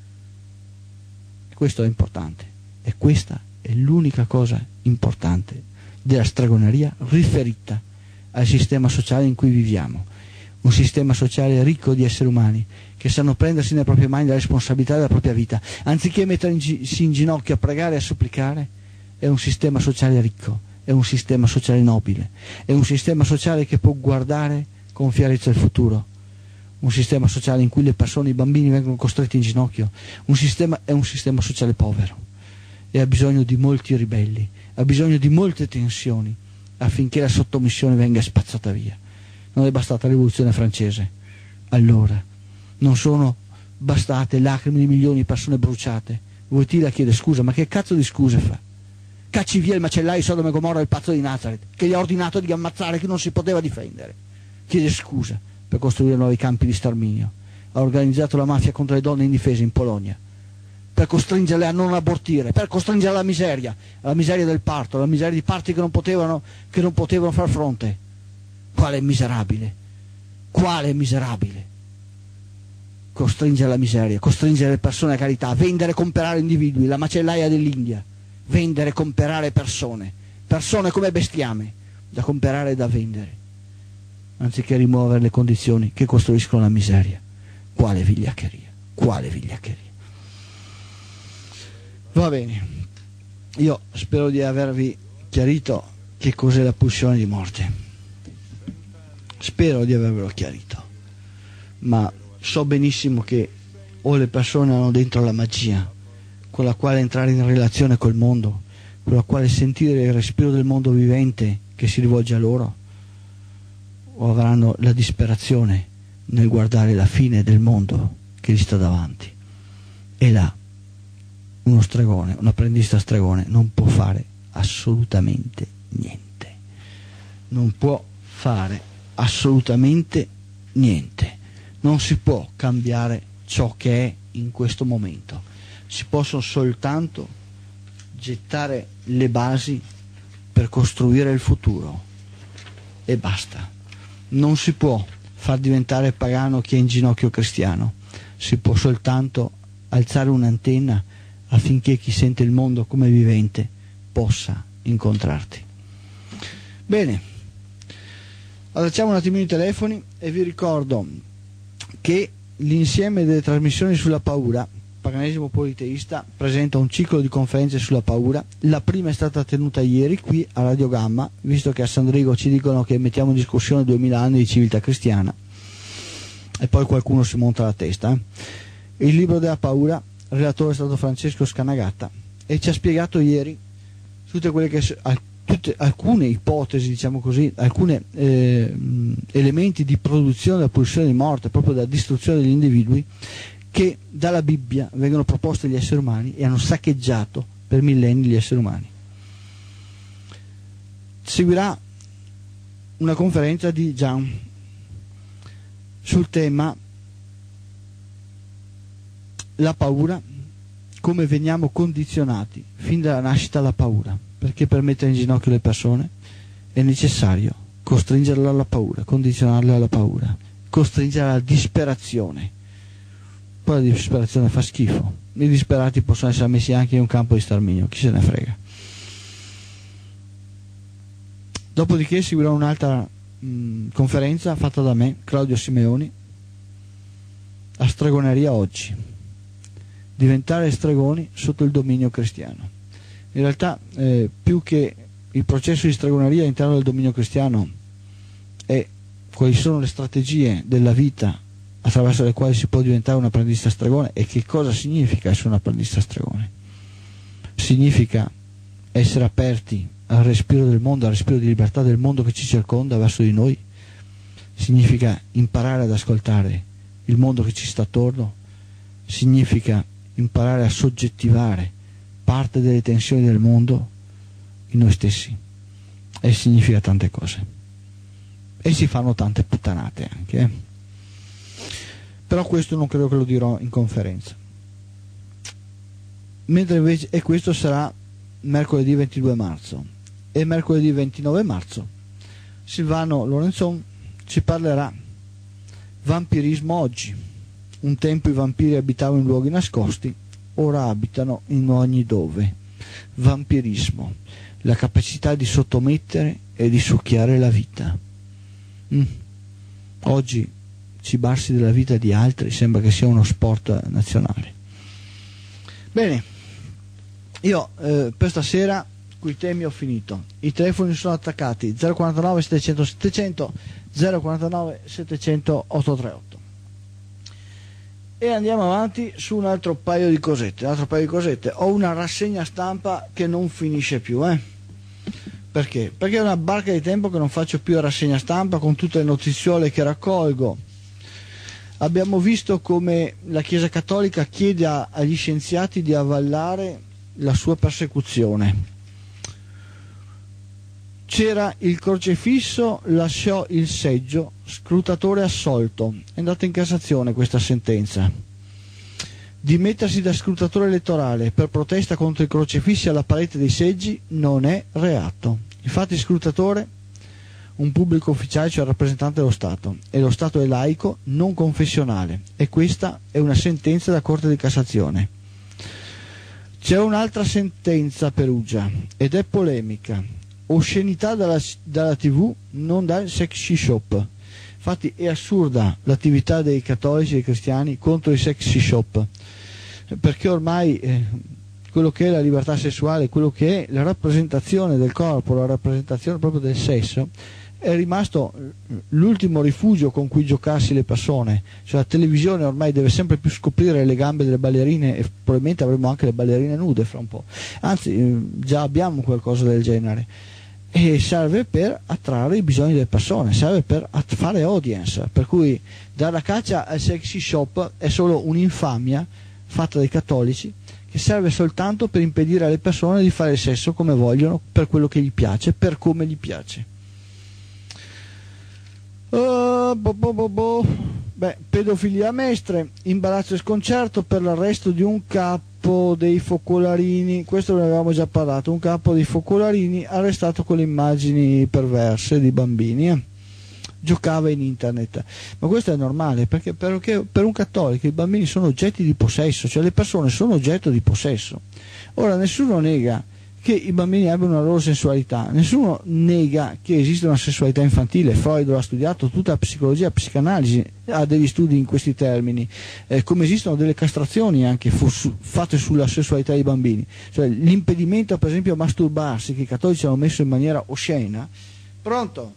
E questo è importante, e questa è l'unica cosa importante della stregoneria riferita al sistema sociale in cui viviamo, un sistema sociale ricco di esseri umani che sanno prendersi nelle proprie mani la responsabilità della propria vita, anziché mettersi in ginocchio a pregare e a supplicare. È un sistema sociale ricco, è un sistema sociale nobile, è un sistema sociale che può guardare con fierezza il futuro, un sistema sociale in cui le persone, i bambini vengono costretti in ginocchio, un sistema, è un sistema sociale povero e ha bisogno di molti ribelli, ha bisogno di molte tensioni affinché la sottomissione venga spazzata via. Non è bastata la rivoluzione francese, allora non sono bastate lacrime di milioni di persone bruciate. Wojtyla chiede scusa, ma che cazzo di scuse fa? Cacci via il macellaio di Sodoma e Gomorra e il pazzo di Nazareth, che gli ha ordinato di ammazzare chi non si poteva difendere. Chiede scusa per costruire nuovi campi di sterminio. Ha organizzato la mafia contro le donne indifese in Polonia, per costringerle a non abortire, per costringerle alla miseria, alla miseria del parto, alla miseria di parti che non potevano, che non potevano far fronte. Quale miserabile, quale miserabile. Costringere alla miseria, costringere le persone a carità, vendere e comprare individui, la macellaia dell'India, vendere e comprare persone, persone come bestiame, da comprare e da vendere, anziché rimuovere le condizioni che costruiscono la miseria. Quale vigliaccheria, quale vigliaccheria. Va bene, io spero di avervi chiarito che cos'è la pulsione di morte, spero di avervelo chiarito, ma so benissimo che o le persone hanno dentro la magia con la quale entrare in relazione col mondo, con la quale sentire il respiro del mondo vivente che si rivolge a loro, o avranno la disperazione nel guardare la fine del mondo che gli sta davanti. E là uno stregone, un apprendista stregone non può fare assolutamente niente, non può fare assolutamente niente, non si può cambiare ciò che è in questo momento. Si possono soltanto gettare le basi per costruire il futuro e basta. Non si può far diventare pagano chi è in ginocchio cristiano, si può soltanto alzare un'antenna affinché chi sente il mondo come vivente possa incontrarti. Bene, allacciamo un attimino i telefoni e vi ricordo che l'insieme delle trasmissioni sulla paura, Paganesimo Politeista, presenta un ciclo di conferenze sulla paura. La prima è stata tenuta ieri qui a Radio Gamma, visto che a San Drigo ci dicono che mettiamo in discussione duemila anni di civiltà cristiana e poi qualcuno si monta la testa. Eh. Il libro della paura, il relatore è stato Francesco Scanagata e ci ha spiegato ieri tutte quelle che tutte, alcune ipotesi, diciamo così, alcuni eh, elementi di produzione della pulsione di morte, proprio della distruzione degli individui, che dalla Bibbia vengono proposte agli esseri umani e hanno saccheggiato per millenni gli esseri umani. Seguirà una conferenza di Gian sul tema la paura, come veniamo condizionati fin dalla nascita alla paura, perché per mettere in ginocchio le persone è necessario costringerle alla paura, condizionarle alla paura, costringerle alla disperazione. Poi la disperazione fa schifo, i disperati possono essere messi anche in un campo di sterminio, chi se ne frega. Dopodiché seguirà un'altra mh, conferenza fatta da me, Claudio Simeoni, la stregoneria oggi, diventare stregoni sotto il dominio cristiano. In realtà eh, più che il processo di stregoneria all'interno del dominio cristiano è quali sono le strategie della vita attraverso le quali si può diventare un apprendista stregone e che cosa significa essere un apprendista stregone. Significa essere aperti al respiro del mondo, al respiro di libertà del mondo che ci circonda verso di noi, significa imparare ad ascoltare il mondo che ci sta attorno, significa imparare a soggettivare parte delle tensioni del mondo in noi stessi, e significa tante cose, e si fanno tante puttanate anche, eh? Però questo non credo che lo dirò in conferenza. Mentre invece, e questo sarà mercoledì ventidue marzo, e mercoledì ventinove marzo Silvano Lorenzon ci parlerà vampirismo oggi. Un tempo i vampiri abitavano in luoghi nascosti, ora abitano in ogni dove. Vampirismo, la capacità di sottomettere e di succhiare la vita. Mm. Oggi cibarsi della vita di altri sembra che sia uno sport nazionale. Bene, io eh, per stasera qui temi ho finito. I telefoni sono attaccati: zero quarantanove settecento settecento, zero quarantanove settecento ottocentotrentotto. E andiamo avanti su un altro paio di cosette. Un altro paio di cosette. Ho una rassegna stampa che non finisce più, eh? Perché? Perché è una barca di tempo che non faccio più la rassegna stampa con tutte le notiziole che raccolgo. Abbiamo visto come la Chiesa Cattolica chiede a, agli scienziati di avvallare la sua persecuzione. C'era il crocefisso, lasciò il seggio, scrutatore assolto. È andata in Cassazione questa sentenza. Dimettersi da scrutatore elettorale per protesta contro i crocefissi alla parete dei seggi non è reato. Infatti scrutatore, un pubblico ufficiale, cioè rappresentante dello Stato, e lo Stato è laico, non confessionale, e questa è una sentenza della Corte di Cassazione. C'è un'altra sentenza a Perugia ed è polemica: oscenità dalla, dalla tivù, non dal sexy shop. Infatti è assurda l'attività dei cattolici e dei cristiani contro i sexy shop, perché ormai eh, quello che è la libertà sessuale, quello che è la rappresentazione del corpo, la rappresentazione proprio del sesso, è rimasto l'ultimo rifugio con cui giocarsi le persone. Cioè la televisione ormai deve sempre più scoprire le gambe delle ballerine, e probabilmente avremo anche le ballerine nude fra un po', anzi già abbiamo qualcosa del genere, e serve per attrarre i bisogni delle persone, serve per fare audience, per cui dare la caccia al sexy shop è solo un'infamia fatta dai cattolici, che serve soltanto per impedire alle persone di fare il sesso come vogliono, per quello che gli piace, per come gli piace. Uh, bo bo bo bo. Beh, pedofilia a Mestre, imbarazzo e sconcerto per l'arresto di un capo dei focolarini, questo ne avevamo già parlato, un capo dei focolarini arrestato con le immagini perverse di bambini, eh. Giocava in internet, ma questo è normale perché, perché per un cattolico i bambini sono oggetti di possesso, cioè le persone sono oggetto di possesso. Ora nessuno nega che i bambini abbiano una loro sensualità, nessuno nega che esiste una sessualità infantile. Freud lo ha studiato, tutta la psicologia, la psicanalisi ha degli studi in questi termini, eh, come esistono delle castrazioni anche fu- fatte sulla sessualità dei bambini, cioè l'impedimento per esempio a masturbarsi che i cattolici hanno messo in maniera oscena. Pronto?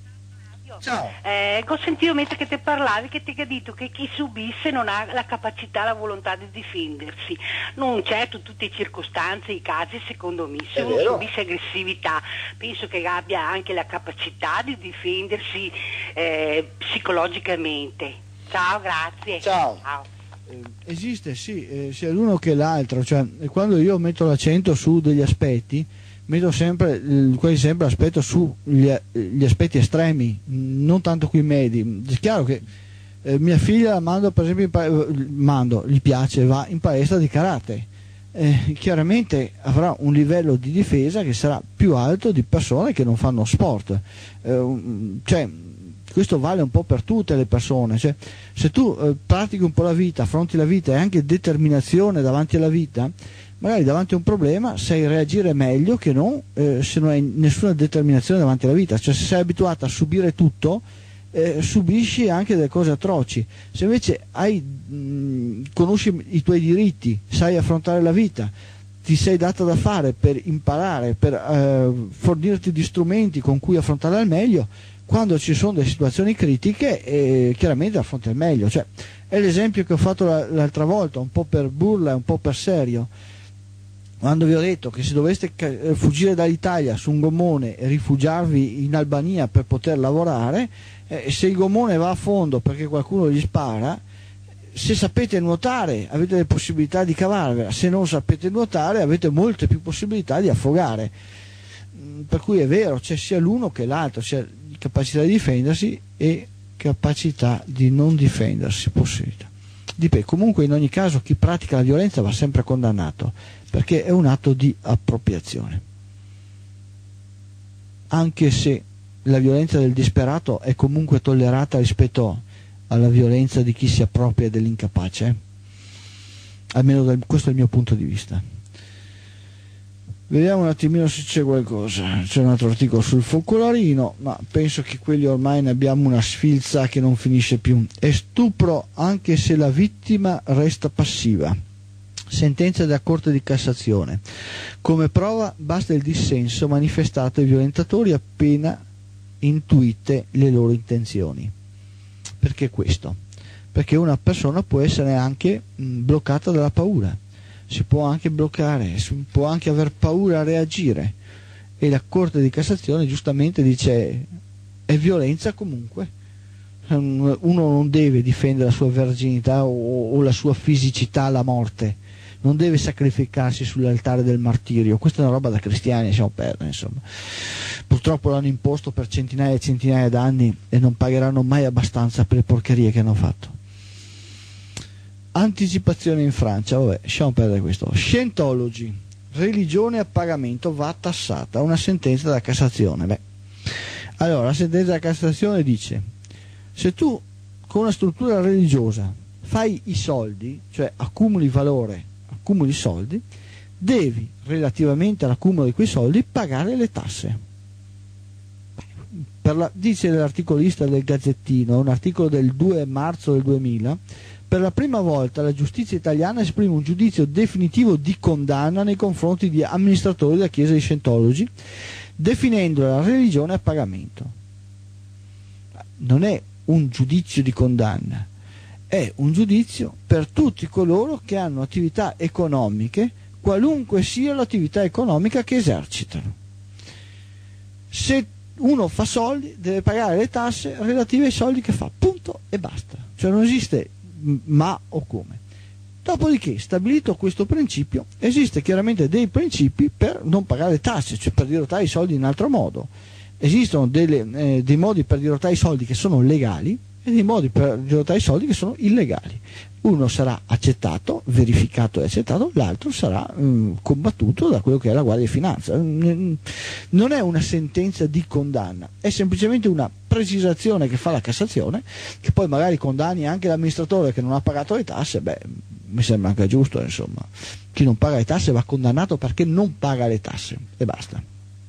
Ciao. Eh, ho sentito mentre che te parlavi che ti ha detto che chi subisse non ha la capacità, la volontà di difendersi. Non certo tutte le circostanze, i casi, secondo me, se È uno vero. subisce aggressività, penso che abbia anche la capacità di difendersi eh, psicologicamente. Ciao, grazie. Ciao. Ciao. Eh, esiste sì, eh, sia l'uno che l'altro, cioè quando io metto l'accento su degli aspetti metto sempre, quasi sempre l'aspetto sugli gli aspetti estremi, non tanto qui medi. È chiaro che eh, mia figlia la mando per esempio in pa- mando, gli piace, va in palestra di karate, eh, chiaramente avrà un livello di difesa che sarà più alto di persone che non fanno sport, eh, cioè questo vale un po' per tutte le persone, cioè, se tu eh, pratichi un po' la vita, affronti la vita e anche determinazione davanti alla vita, magari davanti a un problema sai reagire meglio che non eh, se non hai nessuna determinazione davanti alla vita. Cioè se sei abituato a subire tutto, eh, subisci anche delle cose atroci. Se invece hai, mh, conosci i tuoi diritti, sai affrontare la vita, ti sei data da fare per imparare, per eh, fornirti di strumenti con cui affrontare al meglio, quando ci sono delle situazioni critiche eh, chiaramente affronti al meglio. Cioè, è l'esempio che ho fatto la, l'altra volta, un po' per burla e un po' per serio, quando vi ho detto che se doveste fuggire dall'Italia su un gommone e rifugiarvi in Albania per poter lavorare, eh, se il gommone va a fondo perché qualcuno gli spara, se sapete nuotare avete le possibilità di cavarvela, se non sapete nuotare avete molte più possibilità di affogare. Per cui è vero, c'è sia l'uno che l'altro, c'è capacità di difendersi e capacità di non difendersi, possibilità. Dipende. Comunque in ogni caso chi pratica la violenza va sempre condannato, perché è un atto di appropriazione, anche se la violenza del disperato è comunque tollerata rispetto alla violenza di chi si appropria dell'incapace, eh? Almeno dal, questo è il mio punto di vista. Vediamo un attimino se c'è qualcosa. C'è un altro articolo sul focolarino, ma penso che quelli ormai ne abbiamo una sfilza che non finisce più. È stupro anche se la vittima resta passiva. Sentenza della Corte di Cassazione. Come prova basta il dissenso manifestato ai violentatori appena intuite le loro intenzioni. Perché questo? Perché una persona può essere anche mh, bloccata dalla paura, si può anche bloccare, si può anche aver paura a reagire, e la Corte di Cassazione giustamente dice è violenza comunque. Uno non deve difendere la sua verginità o, o la sua fisicità alla morte, non deve sacrificarsi sull'altare del martirio. Questa è una roba da cristiani, siamo perdere, insomma. Purtroppo l'hanno imposto per centinaia e centinaia d'anni e non pagheranno mai abbastanza per le porcherie che hanno fatto. Anticipazione in Francia, vabbè, lasciamo perdere questo. Scientology, religione a pagamento va tassata, una sentenza della Cassazione. Beh, allora la sentenza della Cassazione dice: se tu con una struttura religiosa fai i soldi, cioè accumuli valore, accumuli soldi, devi relativamente all'accumulo di quei soldi pagare le tasse. Per la, dice l'articolista del Gazzettino, un articolo del due marzo del duemila, per la prima volta la giustizia italiana esprime un giudizio definitivo di condanna nei confronti di amministratori della Chiesa di Scientology, definendo la religione a pagamento. Non è un giudizio di condanna, è un giudizio per tutti coloro che hanno attività economiche, qualunque sia l'attività economica che esercitano. Se uno fa soldi deve pagare le tasse relative ai soldi che fa, punto e basta, cioè non esiste ma o come. Dopodiché, stabilito questo principio, esiste chiaramente dei principi per non pagare tasse, cioè per dirottare i soldi in altro modo. Esistono delle, eh, dei modi per dirottare i soldi che sono legali, e dei modi per dirottare i soldi che sono illegali. Uno sarà accettato, verificato e accettato, l'altro sarà mh, combattuto da quello che è la Guardia di Finanza. Non è una sentenza di condanna, è semplicemente una precisazione che fa la Cassazione, che poi magari condanni anche l'amministratore che non ha pagato le tasse. Beh, mi sembra anche giusto, insomma, chi non paga le tasse va condannato perché non paga le tasse e basta.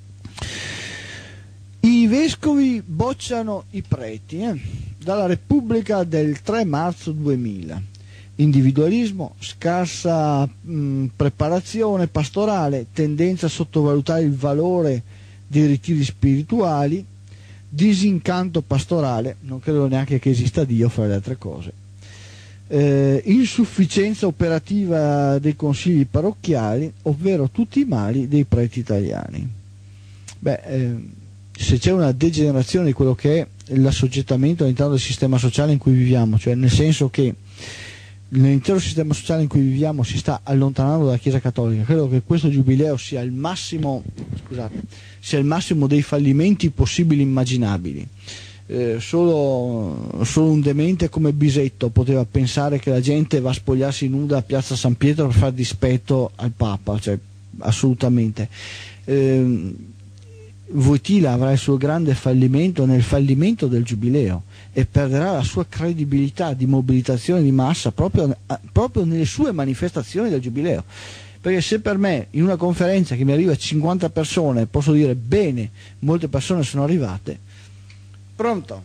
I vescovi bocciano i preti, eh? Dalla Repubblica del tre marzo duemila. Individualismo, scarsa mh, preparazione pastorale, tendenza a sottovalutare il valore dei ritiri spirituali, disincanto pastorale, non credo neanche che esista Dio fra le altre cose, eh, insufficienza operativa dei consigli parrocchiali, ovvero tutti i mali dei preti italiani. Beh, eh, se c'è una degenerazione di quello che è l'assoggettamento all'interno del sistema sociale in cui viviamo, cioè nel senso che l'intero sistema sociale in cui viviamo si sta allontanando dalla Chiesa Cattolica, credo che questo giubileo sia il massimo, scusate, sia il massimo dei fallimenti possibili e immaginabili. Eh, solo, solo un demente come Bisetto poteva pensare che la gente va a spogliarsi nuda a Piazza San Pietro per far dispetto al Papa, cioè assolutamente. Eh, Wojtyla avrà il suo grande fallimento nel fallimento del giubileo e perderà la sua credibilità di mobilitazione di massa proprio, proprio nelle sue manifestazioni del giubileo, perché se per me in una conferenza che mi arriva a cinquanta persone posso dire bene, molte persone sono arrivate. Pronto?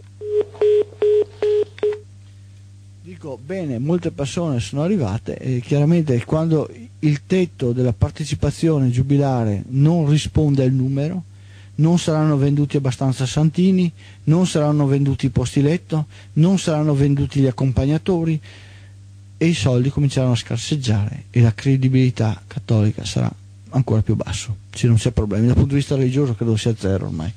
Dico bene, molte persone sono arrivate e chiaramente quando il tetto della partecipazione giubilare non risponde al numero, non saranno venduti abbastanza santini, non saranno venduti i posti letto, non saranno venduti gli accompagnatori e i soldi cominceranno a scarseggiare e la credibilità cattolica sarà ancora più basso. Se non c'è problemi dal punto di vista religioso credo sia zero ormai.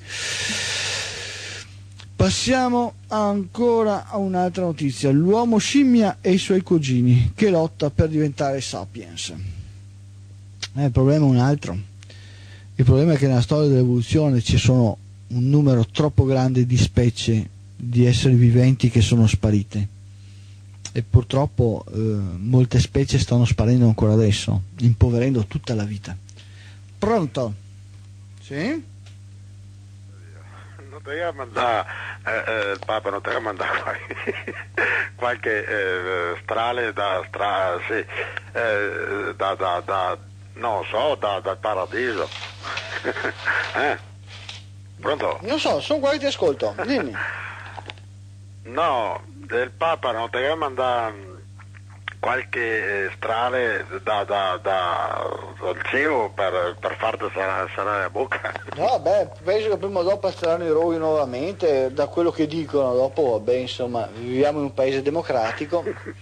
Passiamo ancora a un'altra notizia: l'uomo scimmia e i suoi cugini che lotta per diventare sapiens. Eh, il problema è un altro. Il problema è che nella storia dell'evoluzione ci sono un numero troppo grande di specie, di esseri viventi che sono sparite e purtroppo eh, molte specie stanno sparendo ancora adesso, impoverendo tutta la vita. Pronto? Sì? Non te la mandare, eh, eh, il Papa non te la mandare qualche, qualche eh, strale da, stra, sì, eh, da, da, da non so, da, dal paradiso. eh? Pronto? Non so, sono qua che ti ascolto, dimmi. No, del Papa non te la manda qualche eh, strale da, da, da, dal cielo per, per farti sanare la bocca? No, beh, penso che prima o dopo saranno i roghi nuovamente, da quello che dicono, dopo, vabbè, insomma, viviamo in un paese democratico.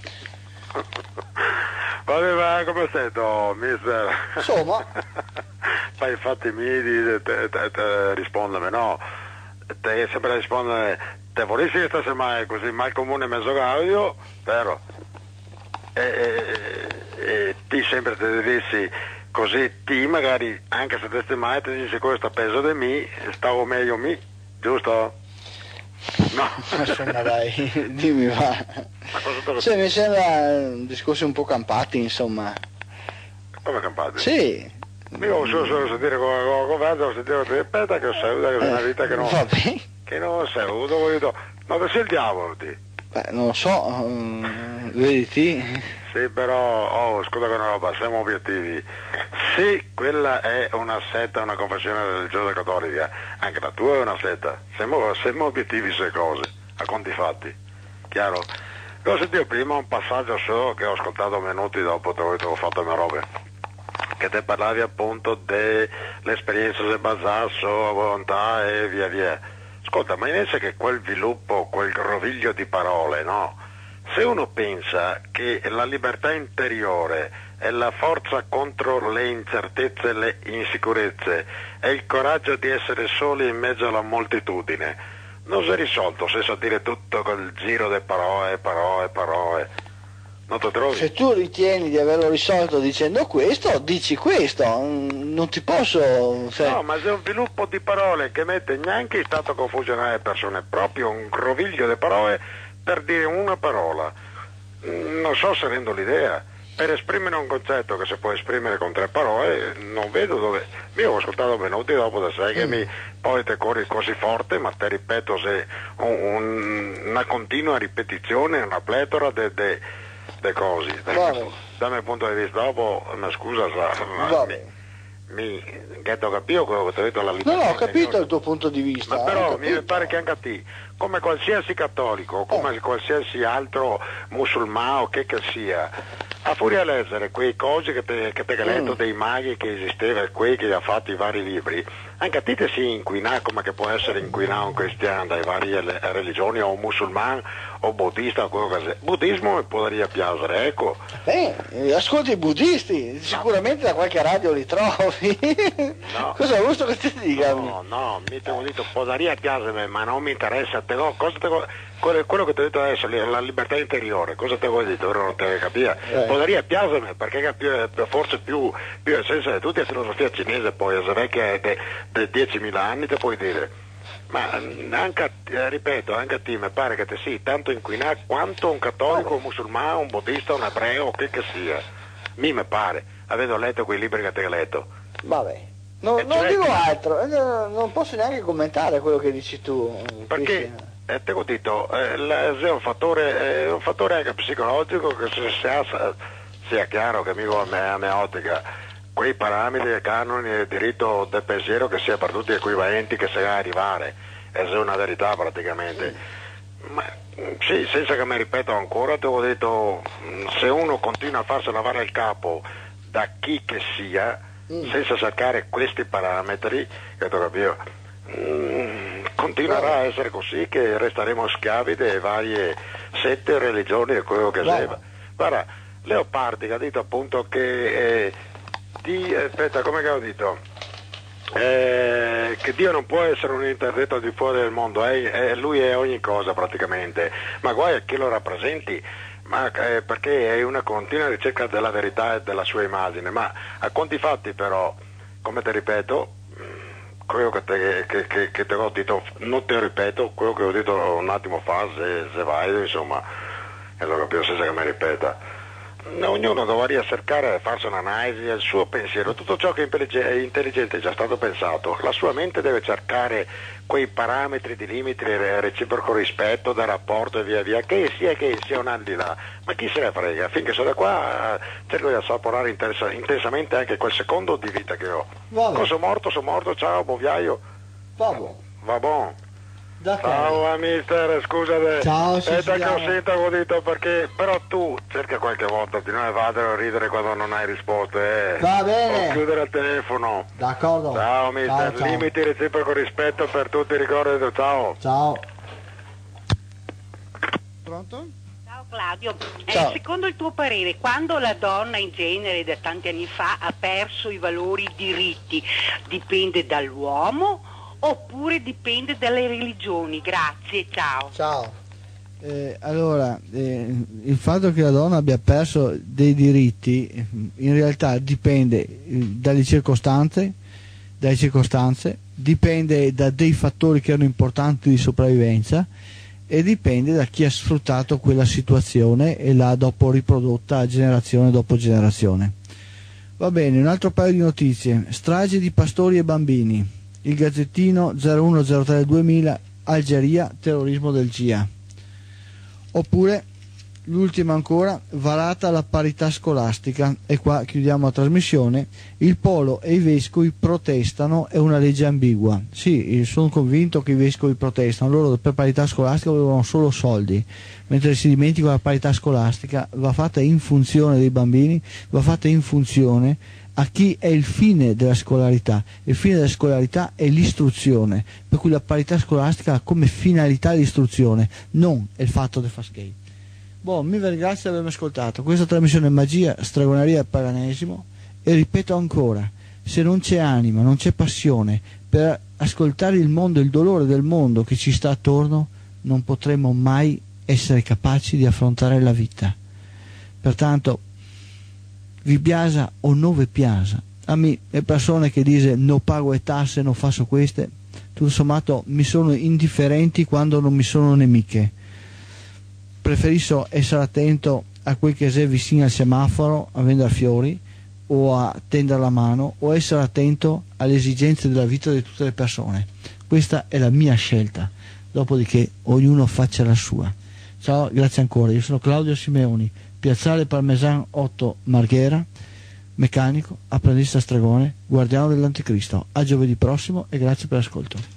Vabbè, ma come stai, no, mister? Insomma. Fai i fatti miei, te, te, te, rispondami, no? Te sempre rispondere, te vorresti che stesse mai così mal comune mezzo gaudio, vero? E, e, e ti sempre te dessi così, ti magari, anche se te mai, ti dici questo peso di me, stavo meglio me, giusto? No. Insomma dai, dimmi va. Cioè, mi sembra discorsi un po' campati, insomma. Come campati? Sì. Io ho solo sentire con il governo, ho sentito che ripeta che ho saluto, che è una vita che non che non ho saluto, voglio, ma che sei il diavolo ti? Beh, non lo so, um, vedi ti? Sì, però, oh, scusa che una roba, siamo obiettivi. Sì, quella è una setta, una confessione religiosa cattolica, anche la tua è una setta. Siamo, siamo obiettivi sulle cose, a conti fatti, chiaro? Ho sentito prima un passaggio solo che ho ascoltato minuti dopo che ho fatto le mie robe, che te parlavi appunto dell'esperienza del bazar, a volontà e via via. Ascolta, ma invece che quel sviluppo, quel groviglio di parole, no? Se uno pensa che la libertà interiore è la forza contro le incertezze e le insicurezze, è il coraggio di essere soli in mezzo alla moltitudine, non si è risolto senza dire tutto quel giro di parole, parole, parole. Non ti trovi? Se tu ritieni di averlo risolto dicendo questo, dici questo, non ti posso... Cioè... No, ma c'è un sviluppo di parole che mette neanche in stato confusionale le persone, proprio un groviglio di parole per dire una parola. Non so se rendo l'idea. Per esprimere un concetto che si può esprimere con tre parole, non vedo dove... Io ho ascoltato Benuti dopo da sé che mm. mi... poi te corri così forte, ma te ripeto, se un, un, una continua ripetizione, una pletora de, de, de cose. Dal mio punto di vista, dopo, ma scusa, ma, mi, mi ghetto capito quello che ti ho detto alla libertà. No, no, ho capito il tuo punto di vista. Ma però mi pare che anche a te, come qualsiasi cattolico, come eh. qualsiasi altro musulmano, che che sia, a furia di leggere quei cose che te, che te hai letto mm. dei maghi che esisteva, quei che ha fatto i vari libri, anche a te te si inquina come che può essere inquinato un cristiano dai varie religioni, o un musulmano o buddista o quello che sia. Buddismo mi potrebbe piacere, ecco. Beh, ascolti i buddisti, sicuramente da qualche radio li trovi. No. Cosa gusto che ti dica? No, no, mi ti ho detto, potrebbe piacere, ma non mi interessa. Te go, cosa te go, quello, quello che ti ho detto adesso, la libertà interiore, cosa te ho detto? Ora non te capire. Eh. Potrebbe piacere, perché più, forse più, più essenza di tutti è filosofia cinese, poi se vecchia di diecimila anni te puoi dire. Ma anche, eh, ripeto, anche a te mi pare che te sia tanto inquinato quanto un cattolico, un musulmano, un buddista, un ebreo, che che sia. Mi mi pare, avendo letto quei libri che te hai letto. Vabbè, no, non cioè dico che... altro, non posso neanche commentare quello che dici tu. Perché, eh, te ho detto, eh, la, è, un fattore, è un fattore anche psicologico che se, se ha, sia chiaro che amico a me, a me ottica, quei parametri, canoni e diritto del pensiero che sia per tutti equivalenti che si va a arrivare, è una verità praticamente. Ma sì, senza che mi ripeto ancora, ti ho detto, se uno continua a farsi lavare il capo da chi che sia, mm. senza cercare questi parametri, che tu capito, mm, continuerà a essere così, che resteremo schiavi delle varie sette religioni e quello che sia. Guarda, Leopardi ha detto appunto che... Eh, Di, aspetta, come che ho detto? Eh, che Dio non può essere un interdetto al di fuori del mondo, eh, eh, lui è ogni cosa praticamente, ma guai a chi lo rappresenti, ma, eh, perché è una continua ricerca della verità e della sua immagine, ma a conti fatti però, come ti ripeto, quello che te, che, che, che te ho detto, non te lo ripeto, quello che ho detto un attimo fa, se, se vai, insomma, e lo capisco senza che mi ripeta. Ognuno dovrebbe cercare di farsi un'analisi del suo pensiero, tutto ciò che è intelligente è già stato pensato, la sua mente deve cercare quei parametri di limiti, reciproco rispetto del rapporto e via via, che sia che sia un al di là, ma chi se ne frega, finché sono da qua cerco di assaporare interessa, intensamente anche quel secondo di vita che ho. Quando sono morto, sono morto, ciao boviaio. Vabbè. Va buon. D'accordo. Ciao mister, scusate, ciao, è da che ho sentito detto, perché però tu cerca qualche volta di non evadere o ridere quando non hai risposte, eh. Va bene, o chiudere il telefono. D'accordo. Ciao mister, ciao, ciao. Limiti reciproco rispetto per tutti, ricordati, ciao. Ciao. Pronto? Ciao Claudio, Ciao. Eh, secondo il tuo parere, quando la donna in genere da tanti anni fa ha perso i valori, i diritti, dipende dall'uomo oppure dipende dalle religioni? Grazie, ciao. Ciao. Eh, allora, eh, il fatto che la donna abbia perso dei diritti in realtà dipende eh, dalle circostanze, dalle circostanze, dipende da dei fattori che erano importanti di sopravvivenza e dipende da chi ha sfruttato quella situazione e l'ha dopo riprodotta generazione dopo generazione. Va bene, un altro paio di notizie. Strage di pastori e bambini. Il Gazzettino zero uno zero tre duemila, Algeria, terrorismo del G I A. Oppure l'ultima ancora, varata la parità scolastica, e qua chiudiamo la trasmissione. Il Polo e i vescovi protestano, è una legge ambigua. Sì, sono convinto che i vescovi protestano, loro per parità scolastica volevano solo soldi, mentre si dimentica la parità scolastica va fatta in funzione dei bambini, va fatta in funzione a chi è il fine della scolarità. Il fine della scolarità è l'istruzione, per cui la parità scolastica ha come finalità l'istruzione, non il fatto di far schifo. Boh, mi ringrazio di avermi ascoltato. Questa trasmissione è magia, stregoneria e paganesimo, e ripeto ancora, se non c'è anima, non c'è passione per ascoltare il mondo, il dolore del mondo che ci sta attorno, non potremo mai essere capaci di affrontare la vita. Pertanto vi piace o non vi piace. A me le persone che dicono non pago le tasse, non faccio queste, tutto sommato mi sono indifferenti quando non mi sono nemiche. Preferisco essere attento a quel che è vicino al semaforo a vendere fiori o a tendere la mano, o essere attento alle esigenze della vita di tutte le persone. Questa è la mia scelta, dopodiché ognuno faccia la sua. Ciao, grazie ancora. Io sono Claudio Simeoni, Piazzale Parmesan otto Marghera, meccanico, apprendista stregone, guardiano dell'anticristo. A giovedì prossimo e grazie per l'ascolto.